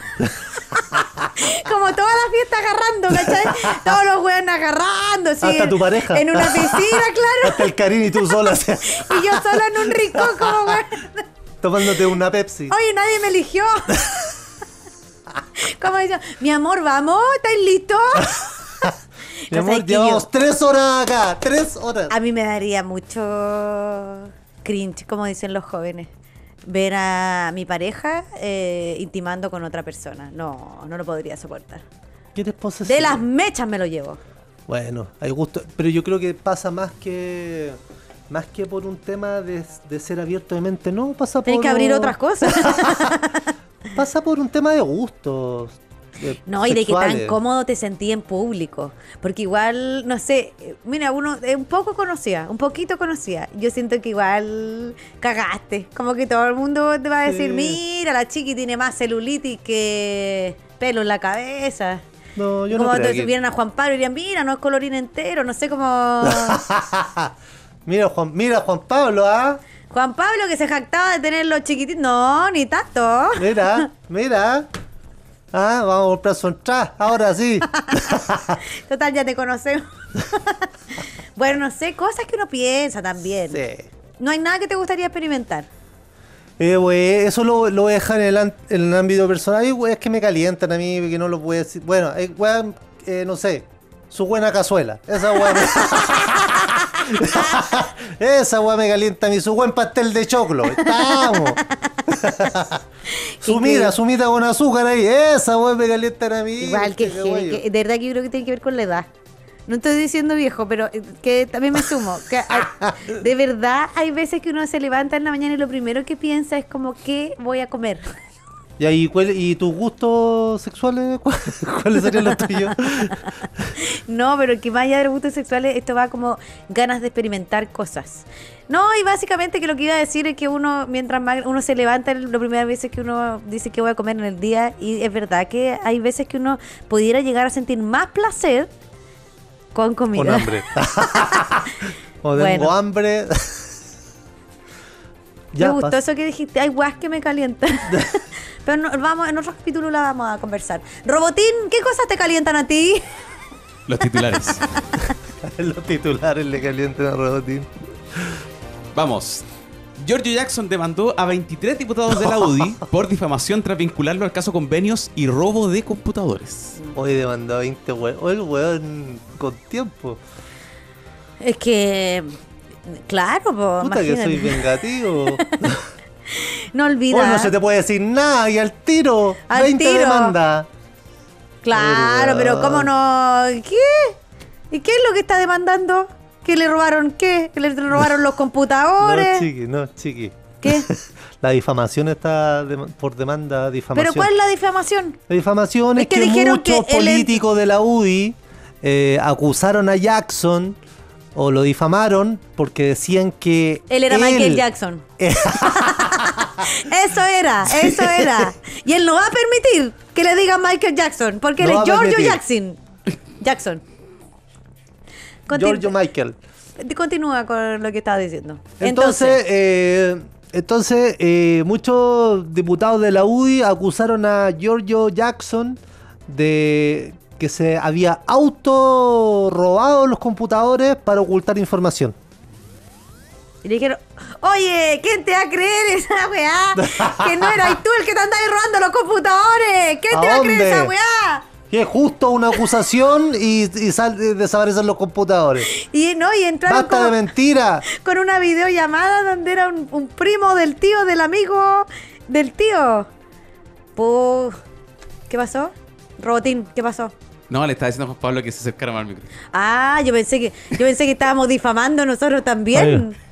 Como toda la fiesta agarrando, ¿cachai? Todos los weones agarrando, sí. Hasta tu pareja. En una piscina, claro. Hasta el Karim y tú sola. o sea, Y yo sola en un rincón, como weón. tomándote una Pepsi. Oye, nadie me eligió. Como dice, mi amor, vamos, ¿estáis listos? Mi Cosa amor, es que llevamos yo- tres horas acá. Tres horas. A mí me daría mucho cringe, como dicen los jóvenes, ver a mi pareja eh, intimando con otra persona. No, no lo podría soportar. ¿Quieres posesión? De las mechas me lo llevo. Bueno, hay gusto. Pero yo creo que pasa más que... Más que por un tema de, de ser abierto de mente. No, pasa por... Tienes que abrir otras cosas. Pasa por un tema de gustos. eh, No, y de que tan sexuales. cómodo te sentí en público. Porque igual, no sé, eh, mira, uno eh, un poco conocía, un poquito conocía. Yo siento que igual cagaste. Como que todo el mundo te va a decir, Sí. mira, la chiqui tiene más celulitis que pelo en la cabeza. No, yo Como no creo te que... vieran a Juan Pablo y dirían, mira, no es colorín entero, no sé cómo... mira, Juan, mira, Juan Pablo, ¿ah? Juan Pablo que se jactaba de tener los chiquititos. No, ni tanto. Mira, mira. Ah, vamos por plazo atrás, ahora sí. Total, ya te conocemos. Bueno, no sé, cosas que uno piensa también. Sí. No hay nada que te gustaría experimentar. Eh, güey, eso lo, lo voy a dejar en el, an- en el ámbito personal. Hay güeyes que me calientan a mí, que no lo voy a decir. Bueno, hay güeyes, eh, no sé, su buena cazuela. Esa güey me... Esa güey me calienta a mí, su buen pastel de choclo. Estamos. su Y mira, que- su mita con azúcar ahí. Esa güey me calienta a mí. Igual que, Qué que- güey. que- de verdad que yo creo que tiene que ver con la edad. No estoy diciendo viejo, pero eh, que también me sumo. Que hay- de verdad hay veces que uno se levanta en la mañana y lo primero que piensa es como, ¿qué voy a comer? ¿Y, ahí, cuál- y tus gustos sexuales? ¿Cuál- ¿Cuáles serían los tuyos? No, pero que más allá de los gustos sexuales, esto va como ganas de experimentar cosas. No, y básicamente que lo que iba a decir es que uno, mientras más uno se levanta, la primera vez que uno dice que voy a comer en el día, y es verdad que hay veces que uno pudiera llegar a sentir más placer con comida. Con hambre. o tengo Bueno. hambre. Me gustó pas- eso que dijiste, hay guas que me calientan. Pero no, vamos, en otro capítulo la vamos a conversar. Robotín, ¿qué cosas te calientan a ti? Los titulares. Los titulares le calientan a Robotín. Vamos. Giorgio Jackson demandó a veintitrés diputados de la U D I por difamación tras vincularlo al caso convenios y robo de computadores. Hoy demandó a veinte weón. Hoy el weón con tiempo. Es que, claro, po, Puta que soy imagínate. vengativo. No Hoy olvides. no se te puede decir nada y al tiro. Al veinte tiro. demandas. Claro, Pero, pero weón. ¿cómo no? ¿Qué? ¿Y qué es lo que está demandando? ¿Que le robaron qué? ¿Que le robaron los No, computadores? chiqui, no, chiqui. ¿Qué? La difamación está dem- por demanda de difamación. ¿Pero cuál es la difamación? La difamación Es es que que, dijeron muchos que él es- políticos de la U D I eh, acusaron a Jackson o lo difamaron porque decían que Él era Michael Jackson. Eso era, eso era. Y él no va a permitir que le digan Michael Jackson, porque No él va es a Giorgio permitir. Jackson. Jackson. Continu- Giorgio Michael. Continúa con lo que estaba diciendo. Entonces, eh, entonces eh, muchos diputados de la U D I acusaron a Giorgio Jackson de que se había auto robado los computadores para ocultar información. Y le dijeron, oye, ¿quién te va a creer esa weá? Que no eras tú el que te andabas robando los computadores. ¿Quién ¿A te va a creer dónde? esa weá? Que es justo una acusación y, y sal- y desaparecen los computadores. Y no, y entraron ¡Basta de con, mentira! con una videollamada donde era un, un primo del tío, del amigo del tío. Pu- ¿Qué pasó? Robotín, ¿qué pasó? No, le estaba diciendo a Juan Pablo que se acercara más al micro. Ah, yo pensé que yo pensé que estábamos difamando nosotros también. Ay.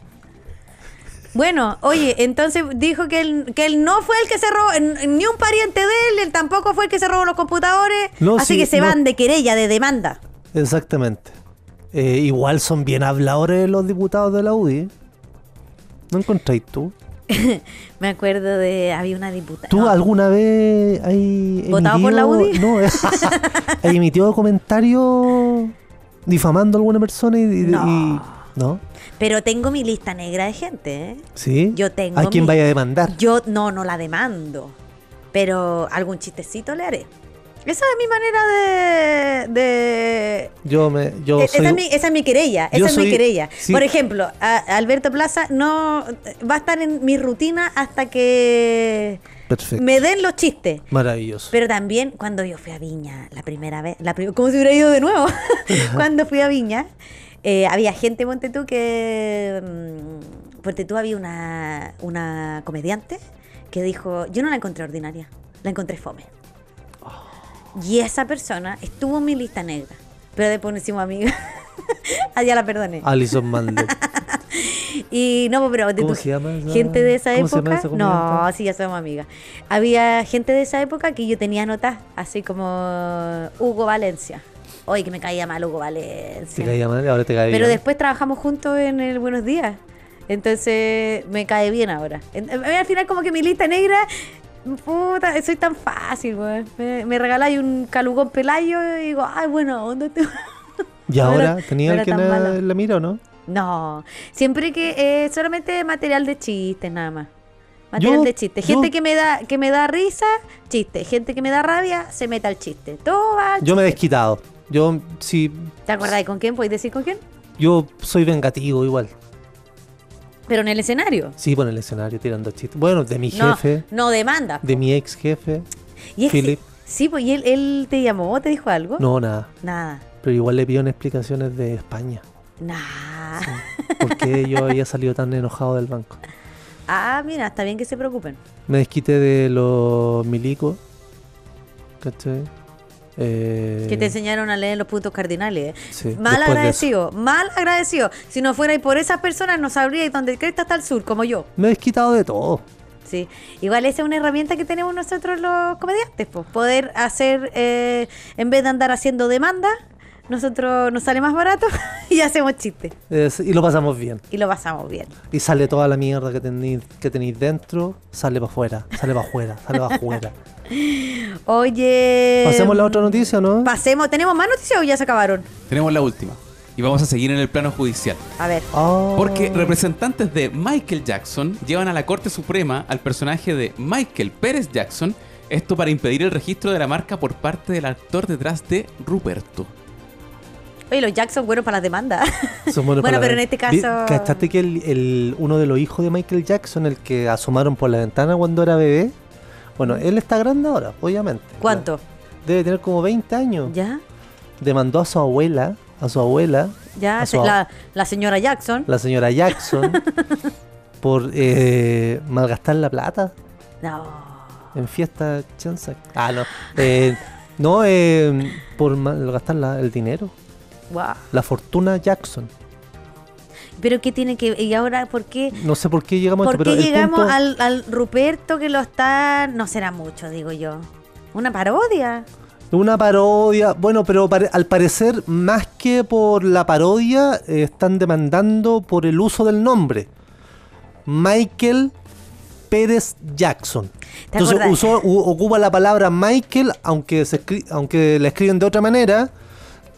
Bueno, oye, entonces dijo que él, que él no fue el que se robó, n- ni un pariente de él, él tampoco fue el que se robó los computadores, No, así sí, que se no. van de querella, de demanda. Exactamente. Eh, igual son bien habladores los diputados de la U D I. ¿No encontráis tú? Me acuerdo de, había una diputada. ¿Tú no, alguna vez hay ¿Votado por la U D I? No, ¿has emitido comentarios difamando a alguna persona y, y- No. y- ¿no? Pero tengo mi lista negra de gente, ¿eh? ¿Sí? Yo tengo ¿A quién mi- vaya a demandar? Yo no, no la demando, pero algún chistecito le haré. Esa es mi manera de... de... Yo me yo Eh, soy esa, es mi, esa es mi querella, yo esa es mi soy- querella. sí. Por ejemplo, a- Alberto Plaza no va a estar en mi rutina hasta que perfecto. me den los chistes. Maravilloso. Pero también cuando yo fui a Viña la primera vez, la prim- como si hubiera ido de nuevo, cuando fui a Viña, eh, había gente, ponte tú, que... mm, ponte tú, había una, una comediante que dijo, yo no la encontré ordinaria, la encontré fome. Y esa persona estuvo en mi lista negra, pero después nos hicimos amigas. Allá la perdoné. Alison Manley. Y no, pero de ¿Cómo tu- se llama esa- gente de esa cómo se llama época. esa No, comediante? sí, ya somos amigas. Había gente de esa época que yo tenía notas, así como Hugo Valencia. Oye, que me caía mal Hugo Te Valencia. caía mal, ahora te cae Pero bien. después trabajamos juntos en el Buenos Días. Entonces me cae bien ahora. En- eh, Al final, como que mi lista negra. Puta, soy tan fácil, güey. Me, me regaláis un calugón pelayo y digo, ay, bueno, ¿dónde te.? ¿Y no ahora era- tenía no era alguien tan la, malo. la mira o no? No, siempre que eh, solamente material de chistes nada más. Material Yo- de chiste. yo- Gente que me da que me da risa, chiste. Gente que me da rabia, se mete al chiste. Todo va al Yo me he chiste. desquitado. Yo sí, ¿Te acordás con quién? ¿Puedes decir con quién? yo soy vengativo igual. Pero en el escenario. Sí, por el escenario tirando chistes. Bueno, de mi No, jefe, no demanda. de mi ex jefe. Y es- Philip. Sí, pues y él, él te llamó, te dijo algo. No, nada. Nada. Pero igual le pidieron explicaciones de España. Nada. ¿Por qué yo había salido tan enojado del banco? Ah, mira, está bien que se preocupen. Me desquité de los milicos. ¿Cachai? Eh, Que te enseñaron a leer los puntos cardinales. ¿eh? sí, Mal después de agradecido, mal agradecido. Si no fuera y por esas personas, no sabríais dónde cresta está el sur, como yo. Me he desquitado de todo. Sí, igual esa es una herramienta que tenemos nosotros los comediantes, pues, poder hacer, eh, en vez de andar haciendo demanda, nosotros nos sale más barato y hacemos chistes Es- y lo pasamos bien. y lo pasamos bien. Y sale toda la mierda que tenéis que tenéis dentro, sale para afuera, sale para afuera, sale para afuera. Oye... ¿Pasemos la otra noticia o no? Pasemos, ¿tenemos más noticias o ya se acabaron? Tenemos la última. Y vamos a seguir en el plano judicial. A ver. Ah. Porque representantes de Michael Jackson llevan a la Corte Suprema al personaje de Michael Pérez Jackson, esto para impedir el registro de la marca por parte del actor detrás de Ruperto. Oye, los Jackson buenos para las demandas. Son buenos Bueno, para la- pero en este Vi- caso... ¿Cachaste que el, el- uno de los hijos de Michael Jackson, el que asomaron por la ventana cuando era bebé? Bueno, él está grande ahora, obviamente. ¿Cuánto? Debe tener como veinte años. ¿Ya? Demandó a su abuela, a su abuela, Ya, a su- la, la señora Jackson. la señora Jackson, por eh, malgastar la plata No. en fiesta chanza. Ah, no. Eh, no, eh, por malgastar la- el dinero. Wow. La fortuna Jackson. Pero ¿qué tiene que... ¿Y ahora por qué? No sé por qué llegamos a ¿Por esto, qué pero el llegamos punto- al, al Ruperto que lo está... No será mucho, digo yo. ¿Una parodia? Una parodia, bueno, pero pare- al parecer, más que por la parodia, eh, están demandando por el uso del nombre. Michael Pérez Jackson. ¿Te Entonces acordás? usó, u- ocupa la palabra Michael, aunque, se escri- aunque la escriben de otra manera,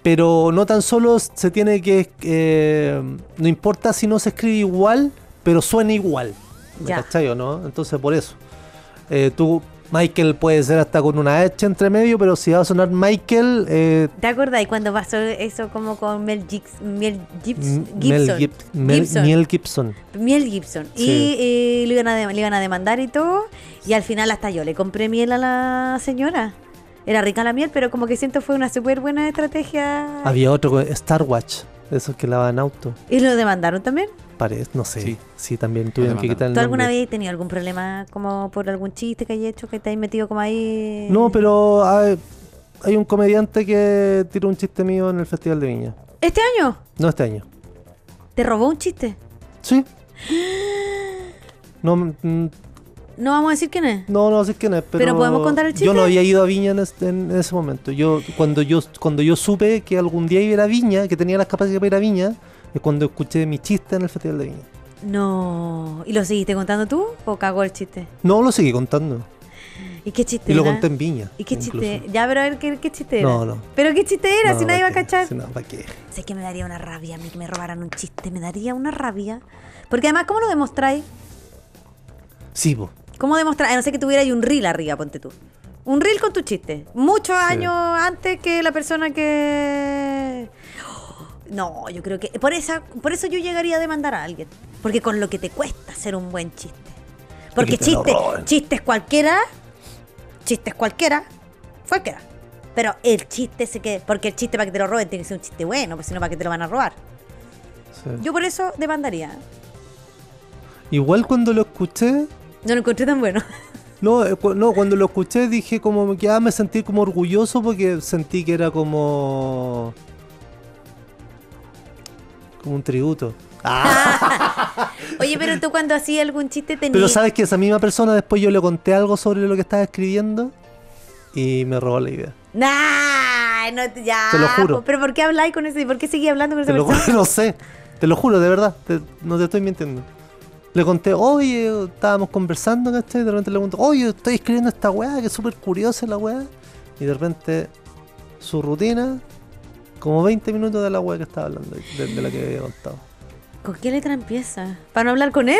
pero no tan solo se tiene que... Eh, no importa si no se escribe igual, pero suena igual. ¿Me Ya. cachai o no? Entonces, por eso. Eh, tú, Michael, puede ser hasta con una H entre medio, pero si va a sonar Michael... Eh, ¿Te acuerdas cuando pasó eso como con Mel, Gix- Mel Gibbs- M- Gibson? Mel, Gib- Mel- Gibson. Mel Gibson. Miel Gibson. Sí. Y, y le, iban a de- le iban a demandar y todo. Y al final hasta yo le compré miel a la señora. Era rica la miel, pero como que siento fue una súper buena estrategia. Había otro, con Star Watch, esos que lavaban auto. ¿Y lo demandaron también? Parece, no sé. Sí, Sí. también tuvieron que demandaron. quitar el ¿Tú alguna nombre. vez has tenido algún problema como por algún chiste que hayas hecho que te hayas metido como ahí? No, pero hay, hay un comediante que tiró un chiste mío en el Festival de Viña. ¿Este año? No este año. ¿Te robó un chiste? Sí. No, mm, No vamos a decir quién es. no, no sé quién es, pero... ¿Pero podemos contar el Yo chiste? no había ido a Viña en, este- en ese momento. Yo cuando yo cuando yo supe que algún día iba a ir a Viña, que tenía las capacidades para ir a Viña, es cuando escuché mi chiste en el Festival de Viña. No. ¿Y lo seguiste contando tú o cagó el chiste? No, lo seguí contando. ¿Y qué chiste Y lo era? conté en Viña. ¿Y qué incluso. chiste? Ya, pero a ver, ¿qué, qué chiste era? No, no. ¿Pero qué chiste era? No, si nadie iba ¿pa' a qué? cachar. Sí, no, ¿para qué? Sé que me daría una rabia a mí que me robaran un chiste. Me daría una rabia. Porque además, ¿cómo lo demostráis? Sí, po. ¿Cómo demostráis? A no ser que tuviera ahí un reel arriba, ponte tú. Un reel con tu chiste. Muchos Sí. años antes que la persona que... No, yo creo que... Por, esa, por eso yo llegaría a demandar a alguien. Porque con lo que te cuesta hacer un buen chiste. Porque que te lo chistes, roben. chistes cualquiera... Chistes cualquiera... Cualquiera. Pero el chiste se que... Porque el chiste para que te lo roben tiene que ser un chiste bueno, pues si no, ¿para qué te lo van a robar? Sí. Yo por eso demandaría. Igual cuando lo escuché, No lo encontré tan bueno. no, eh, cu- no, cuando lo escuché dije como que ah, me sentí como orgulloso porque sentí que era como como un tributo. Oye, pero tú cuando hacías algún chiste tenías... Pero sabes que esa misma persona después yo le conté algo sobre lo que estaba escribiendo y me robó la idea. Nah, no, te- ya. Te lo juro. po, Pero ¿por qué habláis con ese? ¿Por qué seguí hablando con esa Te lo persona? juro, no sé. Te lo juro, de verdad. te- no te estoy mintiendo. Le conté, oye, estábamos conversando, ¿cachai? Y de repente le pregunto, oye, estoy escribiendo esta weá, que es súper curiosa la weá. Y de repente, su rutina, como veinte minutos de la weá que estaba hablando, de, de la que había contado. ¿Con qué letra empieza? ¿Para no hablar con él?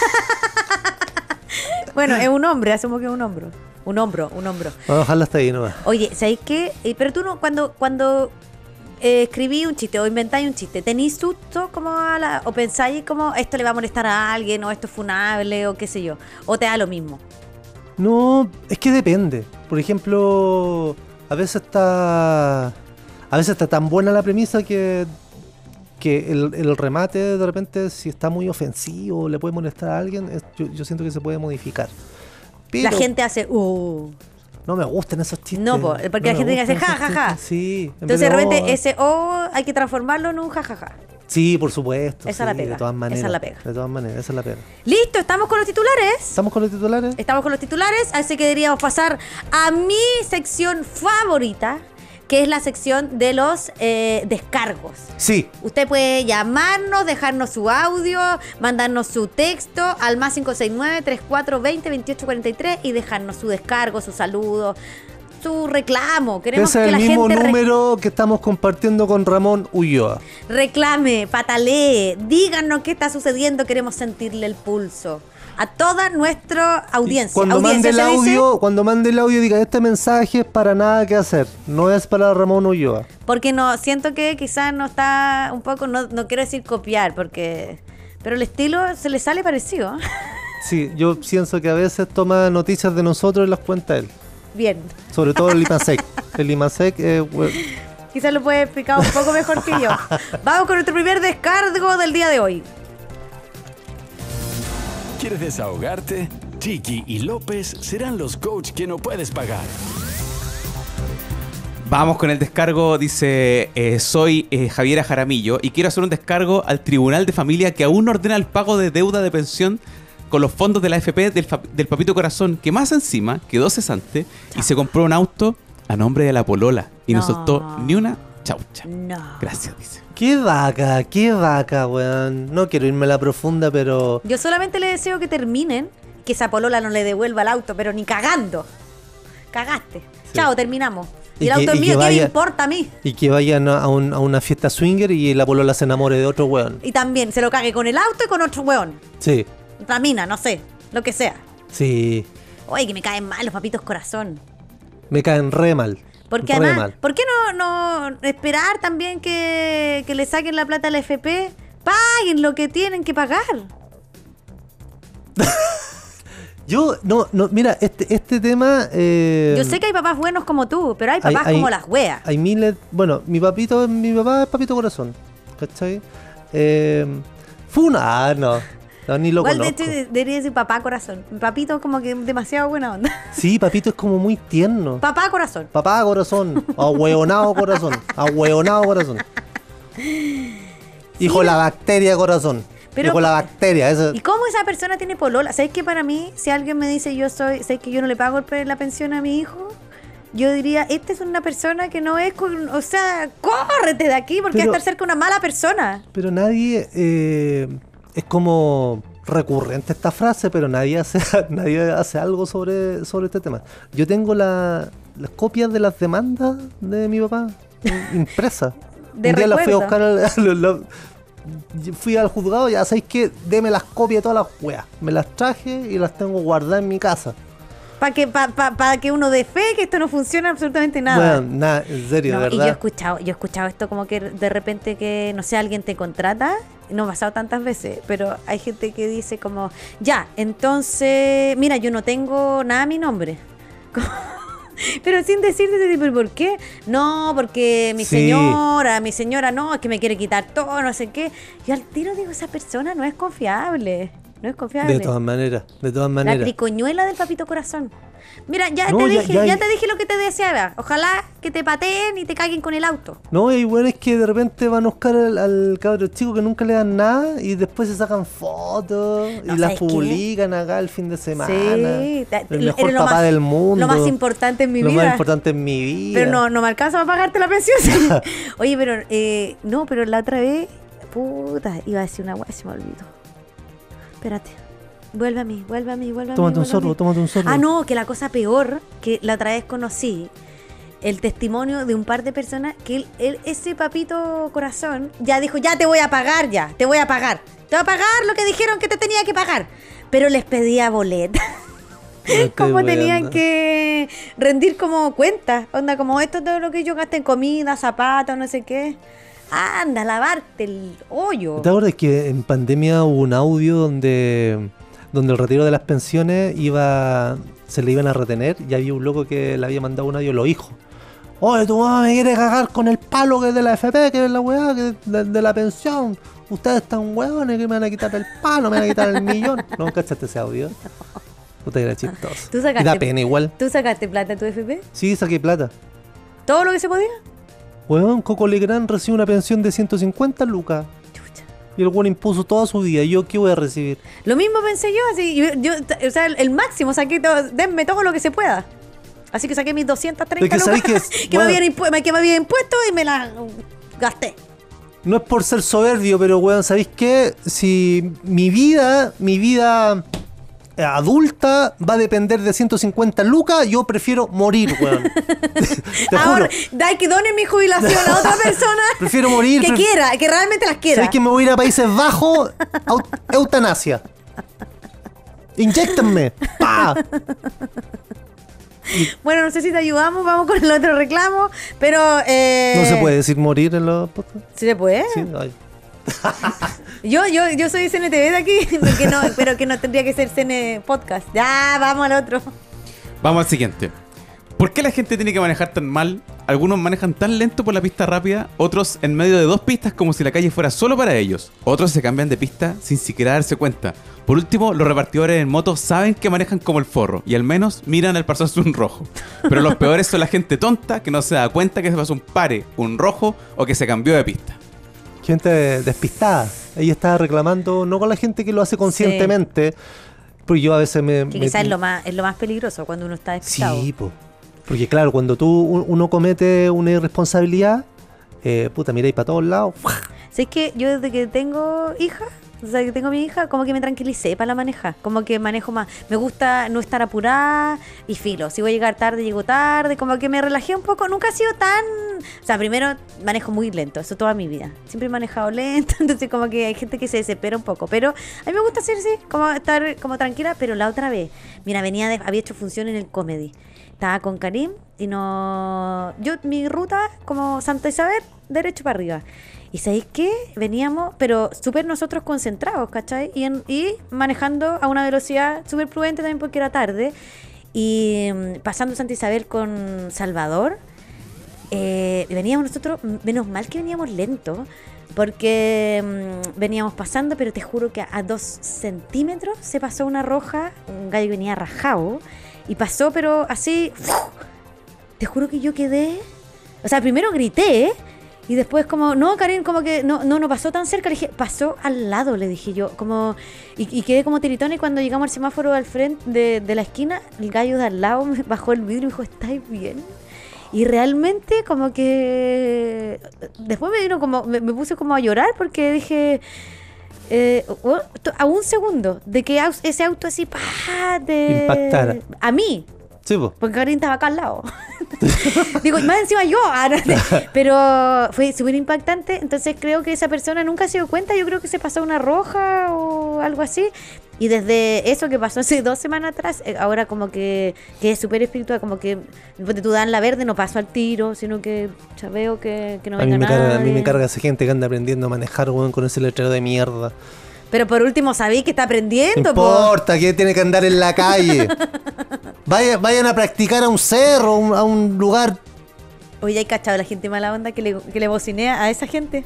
Bueno, es un hombre, asumo que es un hombro. Un hombro, un hombro. Vamos a dejarla hasta ahí nomás. Oye, ¿sabéis qué? Eh, pero tú no, cuando, cuando eh, escribí un chiste o inventáis un chiste, ¿tenéis susto como a la, o pensáis como esto le va a molestar a alguien o esto es funable o qué sé yo? ¿O te da lo mismo? No, es que depende. Por ejemplo, a veces está. A veces está tan buena la premisa que. Que el, el remate de repente, si está muy ofensivo, le puede molestar a alguien, es- yo, yo siento que se puede modificar. Pero La gente hace... Uh. no me gustan esos chistes. No, po, porque la me gente dice, gustan ja, esos ja, ja. chistes. Sí. en vez Entonces de de, repente "Oh". ese O hay que transformarlo en un jajaja. Sí, por supuesto. Esa sí, es la pega, De todas esa maneras. es la pega. De todas maneras, esa es la pega. Listo, estamos con los titulares. ¿Estamos con los titulares? Estamos con los titulares, así que deberíamos pasar a mi sección favorita, que es la sección de los eh, descargos. Sí. Usted puede llamarnos, dejarnos su audio, mandarnos su texto al más cinco seis nueve, tres cuatro dos cero, dos ocho cuatro tres y dejarnos su descargo, su saludo, su reclamo. Queremos Ese que es la el mismo gente re- número que estamos compartiendo con Ramón Ulloa. reclame, patalee, díganos qué está sucediendo, queremos sentirle el pulso. A toda nuestra audiencia. Cuando audiencia mande el se dice, audio, cuando mande el audio diga este mensaje es para nada que hacer, no es para Ramón Ulloa. porque no, siento que quizás no está un poco, no, no quiero decir copiar, porque pero el estilo se le sale parecido. Sí, yo pienso que a veces toma noticias de nosotros y las cuenta él. Bien, Sobre todo el IMASEC. El IMASEC, eh, we- quizás lo puede explicar un poco mejor que yo. Vamos con nuestro primer descargo del día de hoy. ¿Quieres desahogarte? Chiqui y López serán los coach que no puedes pagar. Vamos con el descargo, dice, eh, soy eh, Javiera Jaramillo y quiero hacer un descargo al Tribunal de Familia que aún no ordena el pago de deuda de pensión con los fondos de la A F P del, fa- del Papito Corazón, que más encima quedó cesante y se compró un auto a nombre de la polola y no, No. soltó ni una chaucha. No. Gracias, dice. qué vaca, qué vaca, weón. No quiero irme a la profunda, pero Yo solamente le deseo que terminen, que esa polola no le devuelva el auto, pero ni cagando. Cagaste. Chao, terminamos. Y, Y el que- auto es y mío, que ¿qué me vaya- importa a mí? Y que vayan a, un- a una fiesta swinger y la polola se enamore de otro weón. Y también se lo cague con el auto y con otro weón. Sí, Otra mina, no sé, lo que sea. sí. Oye, que me caen mal los papitos corazón. Me caen re mal. Porque re además, mal. ¿por qué no, no esperar también que, que le saquen la plata al F P? Paguen lo que tienen que pagar. Yo, no, no, mira, este, este tema... eh, Yo sé que hay papás buenos como tú, pero hay hay- papás hay- como las weas. Hay miles... Bueno, mi papito, mi papá es papito corazón. ¿Cachai? Eh, Funa, ah, no. No, ni lo Igual de conozco. hecho debería decir papá corazón. Mi papito es como que demasiado buena onda. Sí, papito es como muy tierno. Papá corazón. Papá corazón. Ahueonado corazón. Ahueonado corazón. Hijo de la bacteria corazón. Pero- Hijo de la bacteria. Eso. ¿Y cómo esa persona tiene polola? ¿Sabes que para mí, si alguien me dice yo soy, ¿sabes que yo no le pago el pe- la pensión a mi hijo? Yo diría, esta es una persona que no es, con- o sea, córrete de aquí porque Pero- va a estar cerca de una mala persona. Pero nadie... eh, es como recurrente esta frase, pero nadie hace nadie hace algo sobre, sobre este tema. Yo tengo la- las copias de las demandas de mi papá eh, impresas. De Un día las fui a buscar recuerdo. al, al- al- fui al juzgado, ya sabéis que deme las copias de todas las weas. Me las traje y las tengo guardadas en mi casa. Para que, pa, pa- pa que uno dé fe que esto no funciona absolutamente nada. Bueno, nada, en serio, No, de y yo he verdad. escuchado, yo he escuchado esto como que de repente que, no sé, alguien te contrata, no ha pasado tantas veces, pero hay gente que dice como, ya, entonces, mira, yo no tengo nada a mi nombre. Pero sin decirte, ¿pero por qué? No, porque mi Sí. señora, mi señora no, es que me quiere quitar todo, no sé qué. Yo al tiro digo, esa persona no es confiable, no es confiable. De todas maneras, de todas La maneras. tricoñuela del papito corazón. Mira, ya No, te ya- dije, ya ya, hay- te dije lo que te deseaba. Ojalá que te pateen y te caguen con el auto. No, y bueno, es que de repente van a buscar al, al cabro chico que nunca le dan nada y después se sacan fotos No, y las ¿sabes qué? publican acá el fin de semana. Sí, ta- el mejor eres lo papá más- del mundo. Lo más importante en mi Lo vida. más importante en mi vida. Pero no, no me alcanza para pagarte la pensión. sí. Oye, pero eh, no, pero la otra vez, puta, iba a decir una guay, se me olvidó. Espérate. Vuelve a mí, vuelve a mí, vuelve a mí. Tómate un vuelve a mí. sorbo, tómate un sorbo. Ah, no, que la cosa peor, que la otra vez conocí el testimonio de un par de personas que él, él- ese papito corazón ya dijo, ya te voy a pagar, ya, te voy a pagar. Te voy a pagar lo que dijeron que te tenía que pagar. Pero les pedía boleta. No estoy Como tenían weando. que rendir como cuentas. Onda, como esto es todo lo que yo gasté en comida, zapatos, no sé qué. Anda, a lavarte el hoyo. ¿Te acuerdas que en pandemia hubo un audio donde, donde el retiro de las pensiones iba se le iban a retener y había un loco que le había mandado un audio a los hijos? Oye, tu mamá me quiere cagar con el palo que es de la F P, que es la weá, que es de, de la pensión. Ustedes están hueones que me van a quitar el palo, me van a quitar el millón. ¿No cachaste ese audio? Puta, era chistoso. ¿Tú Y sacaste, da pena igual. ¿Tú sacaste plata de tu F P? Sí, saqué plata. ¿Todo lo que se podía? Weón, Coco Legrand recibe una pensión de ciento cincuenta lucas. Chucha. Y el weón impuso toda su vida. ¿Y yo qué voy a recibir? Lo mismo pensé yo, así, yo, yo, o sea, el, el máximo, saqué todo, denme todo lo que se pueda. Así que saqué mis doscientas treinta Es que lucas sabéis que- que, me bueno. habían impu- que me había impuesto y me las gasté. No es por ser soberbio, pero weón, ¿sabéis qué? Si mi vida, mi vida eh, adulta va a depender de ciento cincuenta lucas, yo prefiero morir, weón. Te Ahora, juro. da que done mi jubilación a otra persona Prefiero morir. que pref- quiera, que realmente las quiera. ¿Sabéis que me voy a ir a Países Bajos? Au- eutanasia. Inyéctenme. ¡Pah! Bueno, no sé si te ayudamos, vamos con el otro reclamo, pero... Eh, ¿No se puede decir morir en los podcasts? ¿Sí se puede? Sí, ay. Yo, yo, yo soy C N T V de aquí, que no, pero que no tendría que ser C N Podcast. Ya, vamos al otro. Vamos al siguiente. ¿Por qué la gente tiene que manejar tan mal? Algunos manejan tan lento por la pista rápida, otros en medio de dos pistas como si la calle fuera solo para ellos. Otros se cambian de pista sin siquiera darse cuenta. Por último, los repartidores en moto saben que manejan como el forro y al menos miran el pasasun rojo. Pero los peores son la gente tonta que no se da cuenta que se pasó un pare, un rojo o que se cambió de pista. Gente despistada. Ella estaba reclamando, no con la gente que lo hace conscientemente, porque yo a veces me... Que me- quizás es lo más, es lo más peligroso cuando uno está despistado. Sí, po. Porque claro, cuando tú un- uno comete una irresponsabilidad, eh, puta, miráis para todos lados. ¿Sabes que yo desde que tengo hija, o sea, que tengo mi hija, como que me tranquilicé para la maneja. Como que manejo más. Me gusta no estar apurada y filo. Si voy a llegar tarde, llego tarde. Como que me relajé un poco. Nunca he sido tan... O sea, primero manejo muy lento. Eso toda mi vida. Siempre he manejado lento. Entonces como que hay gente que se desespera un poco. Pero a mí me gusta hacer, sí, como estar como tranquila. Pero la otra vez, mira, venía de, había hecho función en el Comedy. Estaba con Karim y no... Yo, mi ruta, como Santa Isabel, derecho para arriba. ¿Y sabéis qué? Veníamos, pero súper nosotros concentrados, ¿cachai? Y, en, y manejando a una velocidad súper prudente también porque era tarde. Y mm, pasando Santa Isabel con Salvador, eh, veníamos nosotros, menos mal que veníamos lento, porque mmm, veníamos pasando, pero te juro que a, a dos centímetros se pasó una roja, un gallo venía rajado, y pasó, pero así, ¡uf! Te juro que yo quedé, o sea, primero grité, ¿eh? Y después como, no, Karen, como que no, no, no pasó tan cerca. Le dije, pasó al lado, le dije yo. como Y, y quedé como tiritón y cuando llegamos al semáforo al frente de, de la esquina, el gallo de al lado me bajó el vidrio y me dijo, ¿estáis bien? Y realmente como que... Después me vino como, me, me puse como a llorar porque dije... Eh, a un segundo de que ese auto así, ¡pah! De... Impactara. A mí. Sí, po. Porque Karin estaba acá al lado. Digo, más encima yo. Ah, no, pero fue súper impactante. Entonces creo que esa persona nunca se dio cuenta. Yo creo que se pasó una roja o algo así. Y desde eso que pasó hace dos semanas atrás, ahora como que, que es súper espiritual. Como que después de tú dan la verde, no paso al tiro, sino que ya veo que, que no a venga mí me nadie. carga, a mí me carga esa gente que anda aprendiendo a manejar, weón, con ese letrero de mierda. Pero por último, ¿sabéis que está aprendiendo? No importa, que tiene que andar en la calle. Vaya, vayan a practicar a un cerro, a un, a un lugar. Oye, hay cachado la gente mala onda que le, que le bocinea a esa gente.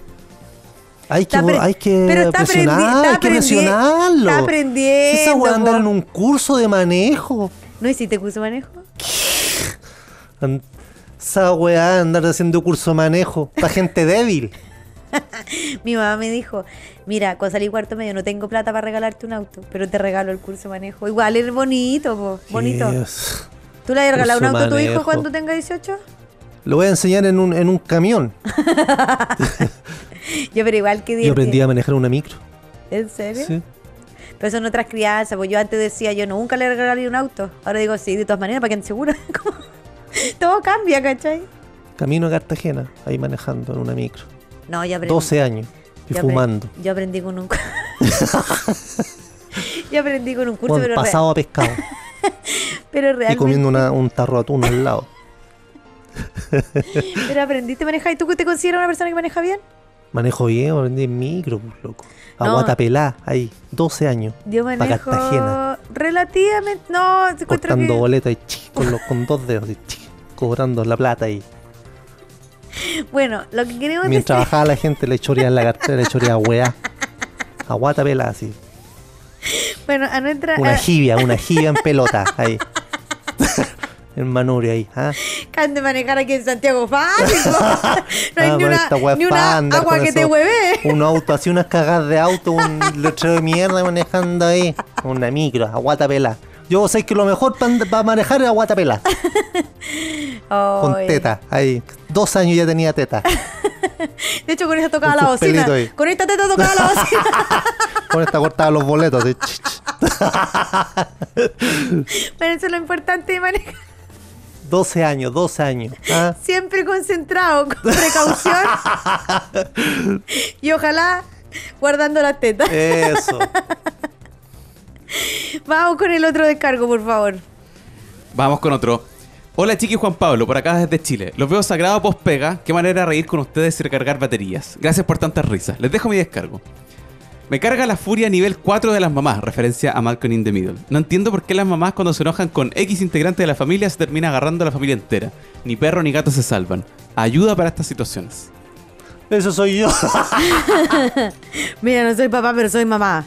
Hay que, Está hay que pero está presionar, aprendi- está hay que aprendi- presionarlo. Está aprendiendo. Esa weá andar po. en un curso de manejo. ¿No hiciste curso de manejo? And- Esa weá andar haciendo curso de manejo para gente débil. Mi mamá me dijo, mira, cuando salí cuarto medio no tengo plata para regalarte un auto, pero te regalo el curso de manejo. Igual es bonito, po, bonito. Dios. ¿Tú le vas a regalar un Curso auto a tu manejo. hijo cuando tenga dieciocho? Lo voy a enseñar en un, en un camión. Yo, pero igual que Yo aprendí a manejar una micro. ¿En serio? Sí. Pero son otras crianzas, pues yo antes decía, yo nunca le regalé un auto. Ahora digo, sí, de todas maneras, para que ande segura. Como- Todo cambia, ¿cachai? Camino a Cartagena, ahí manejando en una micro. No, ya aprendí. doce años y Yo fumando. aprendí- yo aprendí con un... yo aprendí con un curso, Bueno, pero, re- pasado a pescado. pero Y realmente... comiendo una, un tarro de atún al lado. Pero aprendiste a manejar. ¿Y tú te consideras una persona que maneja bien? Manejo bien, aprendí en micro, pues, loco. A No. Guatapelá, ahí, doce años. Yo Pa' manejo Cartagena. relativamente... No, se encuentra Cortando que... boletas y chi, con, los, con dos dedos, y chi, cobrando la plata ahí. Bueno, lo que queremos Mientras decir... trabajaba la gente le choreaba en la cartera, le choreaba weá. A Guatapelá, así. Bueno, a nuestra... Una a- jibia, una jibia en pelota, ahí. En manubrio ahí, ¿ah? que han de manejar aquí en Santiago fácil, po. No hay Ah, ni pero una, esta weá ni es una pa' andar agua con que te eso. hueve. Un auto, así unas cagadas de auto, un letrero de mierda manejando ahí. Una micro, a Guatapelá. Yo sé que lo mejor para manejar era Guatapelá. Con Ay. teta, ahí. Dos años ya tenía teta. De hecho, con esta tocaba Con la sus bocina. pelitos ahí. Con esta teta tocaba la bocina. Con esta cortaba los boletos. Así, ch, ch. Pero eso es lo importante de manejar. doce años, doce años. ¿Ah? Siempre concentrado, con precaución. Y ojalá guardando las tetas. Eso. Vamos con el otro descargo, por favor. Vamos con otro. Hola Chiqui y Juan Pablo, por acá desde Chile. Los veo sagrado post pega. Qué manera de reír con ustedes y recargar baterías. Gracias por tantas risas. Les dejo mi descargo. Me carga la furia nivel cuatro de las mamás, referencia a Malcolm in the Middle. No entiendo por qué las mamás cuando se enojan con X integrante de la familia se termina agarrando a la familia entera. Ni perro ni gato se salvan. Ayuda para estas situaciones. Eso soy yo. Mira, no soy papá, pero soy mamá.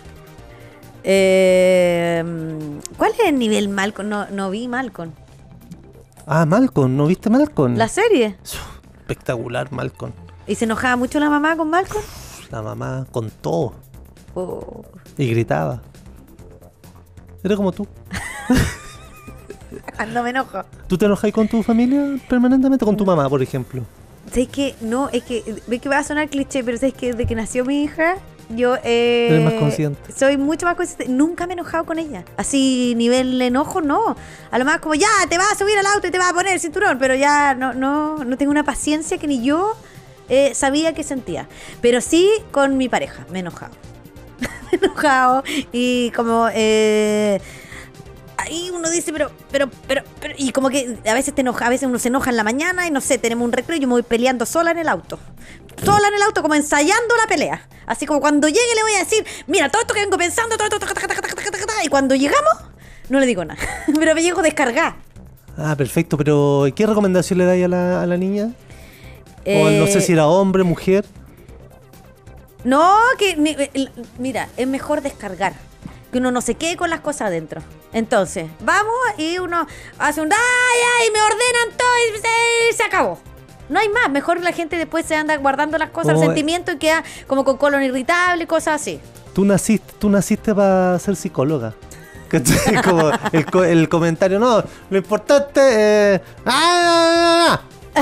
Eh, ¿Cuál es el nivel Malcolm? No, no vi Malcolm. Ah, Malcolm, ¿no viste Malcolm? ¿La serie? Espectacular, Malcolm. ¿Y se enojaba mucho la mamá con Malcolm? La mamá con todo. Oh. Y gritaba. Era como tú. No me enojo. ¿Tú te enojas con tu familia permanentemente? Con tu mamá, por ejemplo. ¿Sabes que no? Es que, ve que va a sonar cliché, pero ¿sabes que desde que nació mi hija, Yo eh, Eres más consciente. soy mucho más consciente. Nunca me he enojado con ella. Así, nivel enojo, no. A lo más como, ya, te vas a subir al auto y te vas a poner el cinturón. Pero ya no, no, no tengo una paciencia que ni yo eh, sabía que sentía. Pero sí con mi pareja, me he enojado. me he enojado y como... Eh, ahí uno dice, pero, pero, pero, pero, y como que a veces te enoja, a veces uno se enoja en la mañana y no sé, tenemos un recreo y yo me voy peleando sola en el auto. Sola en el auto, como ensayando la pelea. Así como cuando llegue le voy a decir, mira, todo esto que vengo pensando, todo esto, taca, taca, taca, taca, taca, taca, y cuando llegamos, no le digo nada. Pero me llego a descargar. Ah, perfecto, pero ¿qué recomendación le dais a la, a la niña? O Eh, no sé si era hombre, mujer. No, que ni- el- mira, es mejor descargar. Que uno no se quede con las cosas adentro. Entonces, vamos y uno hace un ay, ay, me ordenan todo y se, se acabó. No hay más. Mejor la gente después se anda guardando las cosas, Como- el sentimiento y queda como con colon irritable y cosas así. Tú naciste, tú naciste para ser psicóloga. ¿Cachai? Como el, co- el comentario, no, lo importante es... ¡Ah!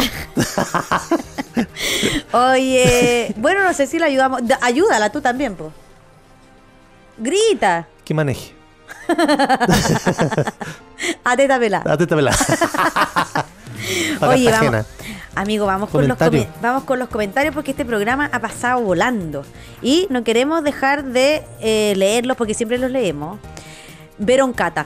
Oye, bueno, no sé si la ayudamos. Da- ayúdala tú también, po. Grita. Que maneje. A teta pelada. Date pelada. Oye, vamos, amigo, vamos con, los Comentario. come- vamos con los comentarios porque este programa ha pasado volando y no queremos dejar de eh, leerlos porque siempre los leemos. Veron Cata,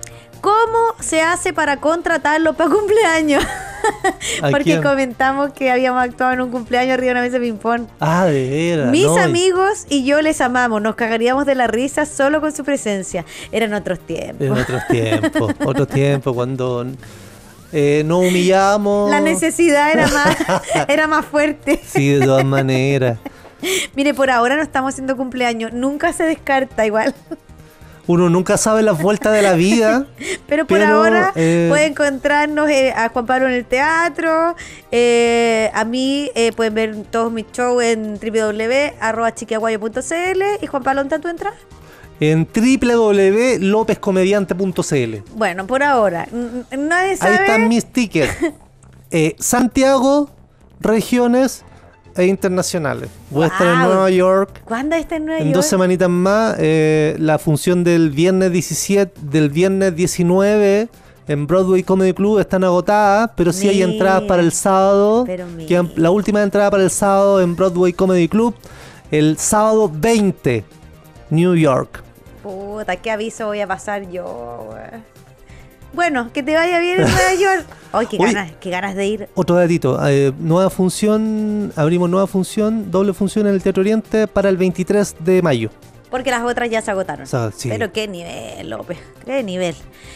¿cómo se hace para contratarlo para cumpleaños? ¿A Porque quién? comentamos que habíamos actuado en un cumpleaños arriba de una mesa de ping-pong. Ah, de veras. Mis no, y- amigos y yo les amamos, nos cagaríamos de la risa solo con su presencia. Eran otros En tiempos. otros tiempos, otros tiempos, cuando eh, no humillamos. La necesidad era más, era más fuerte. Sí, de todas maneras. Mire, por ahora no estamos haciendo cumpleaños. Nunca se descarta igual. Uno nunca sabe las vueltas de la vida. Pero por Pero, ahora eh, pueden encontrarnos eh, a Juan Pablo en el teatro. eh, a mí eh, pueden ver todos mis shows en doble u doble u doble u arroba chiquiaguayo punto c l. Y Juan Pablo, ¿dónde está tu entrada? En doble u doble u doble u punto lopez comediante punto c l. Bueno, por ahora. n- n- Nadie sabe. Ahí están mis tickets. Eh, Santiago, regiones e internacionales. Voy a estar en Wow. Nueva York. ¿Cuándo está en Nueva En York? dos semanitas más, eh, la función del viernes diecisiete, del viernes diecinueve en Broadway Comedy Club están agotadas, pero sí hay Mira. entradas para el sábado. Pero mira. Quedan- la última entrada para el sábado en Broadway Comedy Club, el sábado veinte, New York. Puta, ¿qué aviso voy a pasar yo? güey? Bueno, que te vaya bien en Nueva York. Ay, qué Oye. ganas, qué ganas de ir. Otro datito, eh, nueva función, abrimos nueva función, doble función en el Teatro Oriente para el veintitrés de mayo. Porque las otras ya se agotaron. O sea, sí. Pero qué nivel, López. Qué nivel.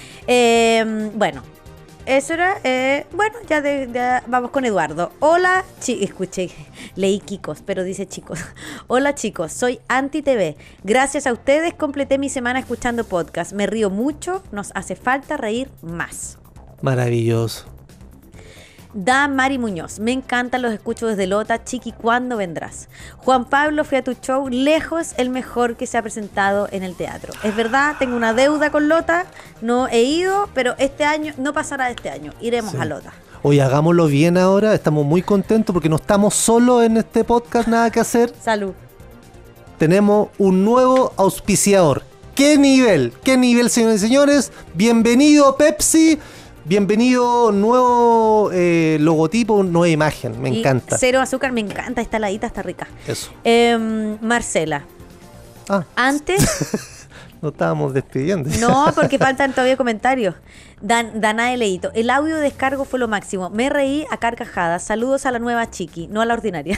Eh, bueno, eso era. eh, bueno, ya, de- ya vamos con Eduardo. Hola, chicos. Escuché, leí Kikos, pero dice chicos. Hola, chicos. Soy Anti T V. Gracias a ustedes completé mi semana escuchando podcast. Me río mucho. Nos hace falta reír más. Maravilloso. Da Mari Muñoz, me encantan los escucho desde Lota. Chiqui, ¿cuándo vendrás? Juan Pablo, fui a tu show, lejos el mejor que se ha presentado en el teatro. Es verdad, tengo una deuda con Lota, no he ido, pero este año, no pasará este año, iremos Sí. a Lota. Oye, hagámoslo bien ahora, estamos muy contentos porque no estamos solos en este podcast, nada que hacer. Salud. Tenemos un nuevo auspiciador. ¿Qué nivel? ¿Qué nivel, señores y señores? Bienvenido Pepsi, bienvenido nuevo eh, logotipo, nueva imagen, me Y encanta. Cero azúcar, me encanta, esta heladita está rica. Eso. Em, Marcela, Ah, antes... nos estábamos despidiendo. No, porque faltan todavía comentarios. Dan, Danae Leito. El audio de descargo fue lo máximo. Me reí a carcajadas. Saludos a la nueva Chiqui, no a la ordinaria.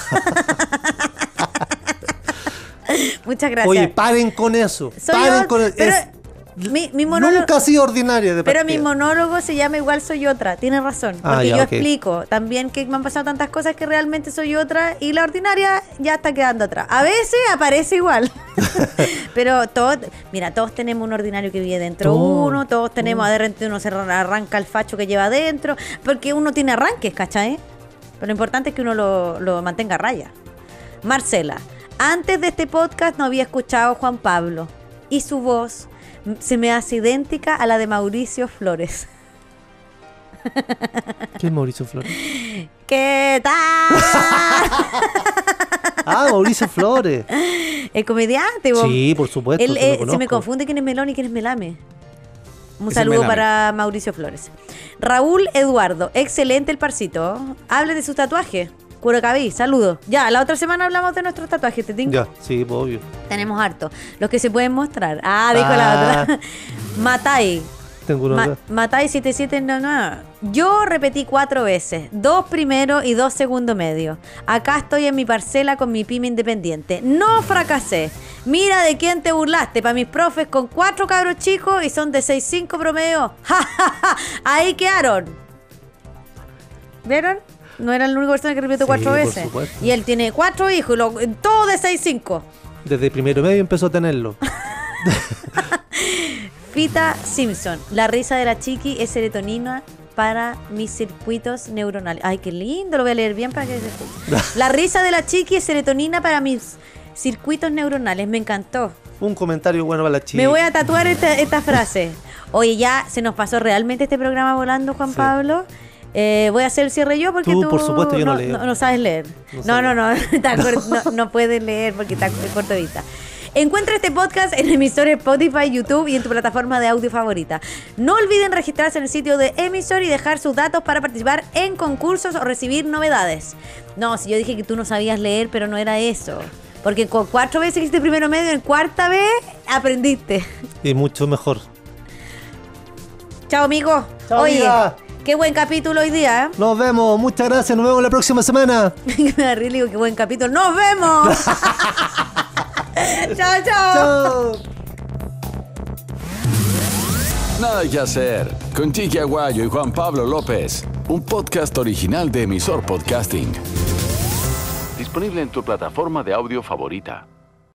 Muchas gracias. Oye, paren con eso. Soy paren yo, con eso. pero Es- mi, mi monólogo, Nunca ha sido ordinaria de pero partida. mi monólogo se llama Igual soy otra. Tienes razón. Ah, Porque ya, yo ok. explico también que me han pasado tantas cosas que realmente soy otra y la ordinaria ya está quedando atrás. A veces aparece igual. Pero todos, mira, todos tenemos un ordinario que vive dentro Todo, uno, todos tenemos, de repente uno se arranca el facho que lleva adentro, porque uno tiene arranques, ¿cachai? Pero lo importante es que uno lo, lo mantenga a raya. Marcela, antes de este podcast no había escuchado a Juan Pablo y su voz m- se me hace idéntica a la de Mauricio Flores. ¿Quién es Mauricio Flores? ¿Qué tal? Ah, Mauricio Flores. El comediante, vos. Sí, por supuesto. Él, sí lo eh, se conozco. me confunde quién es Melón y quién es Melame. Un Ese saludo Melame. para Mauricio Flores. Raúl Eduardo, excelente el parcito. Hable de sus tatuajes. Curacaví, saludos. Ya, la otra semana hablamos de nuestros tatuajes, ¿te tinca? Ya, sí, pues, obvio. Tenemos harto. Los que se pueden mostrar. Ah, dijo Ah. la otra. Matai. Tengo uno Ma- acá. Matai siete siete nueve nueve. Yo repetí cuatro veces, dos primero y dos segundo medio. Acá estoy en mi parcela con mi pyme independiente. No fracasé. Mira de quién te burlaste. Para mis profes con cuatro cabros chicos y son de seis cinco promedio. Ja, ja, ja. Ahí quedaron. ¿Vieron? No era la única persona que repitió Sí, cuatro por veces. supuesto. Y él tiene cuatro hijos, y lo- todo de seis cinco. Desde primero medio empezó a tenerlo. Fita Simpson, la risa de la chiqui es serotonina para mis circuitos neuronales. Ay, qué lindo, lo voy a leer bien para que se escuche. La risa de la chiqui es serotonina para mis circuitos neuronales, me encantó. Un comentario bueno para la chica. Me voy a tatuar esta, esta frase. Oye, ya se nos pasó realmente este programa volando, Juan Sí. Pablo. Eh, voy a hacer el cierre yo porque Tú, tú, por supuesto, yo no leo. No, no sabes leer. No No, sé no, no, está cor- no, no puedes leer porque está corto de vista. Encuentra este podcast en emisor Spotify, YouTube y en tu plataforma de audio favorita. No olviden registrarse en el sitio de emisor y dejar sus datos para participar en concursos o recibir novedades. No, si yo dije que tú no sabías leer, pero no era eso. Porque con cuatro veces que hiciste primero medio, en cuarta vez aprendiste. Y mucho mejor. Chao, amigo. Chao, Oye, amiga. qué buen capítulo hoy día, ¿eh? Nos vemos. Muchas gracias. Nos vemos la próxima semana. Me da risa, digo, qué buen capítulo. ¡Nos vemos! chao, chao. Chao. Nada que hacer. Con Chiqui Aguayo y Juan Pablo López. Un podcast original de Emisor Podcasting. Disponible en tu plataforma de audio favorita.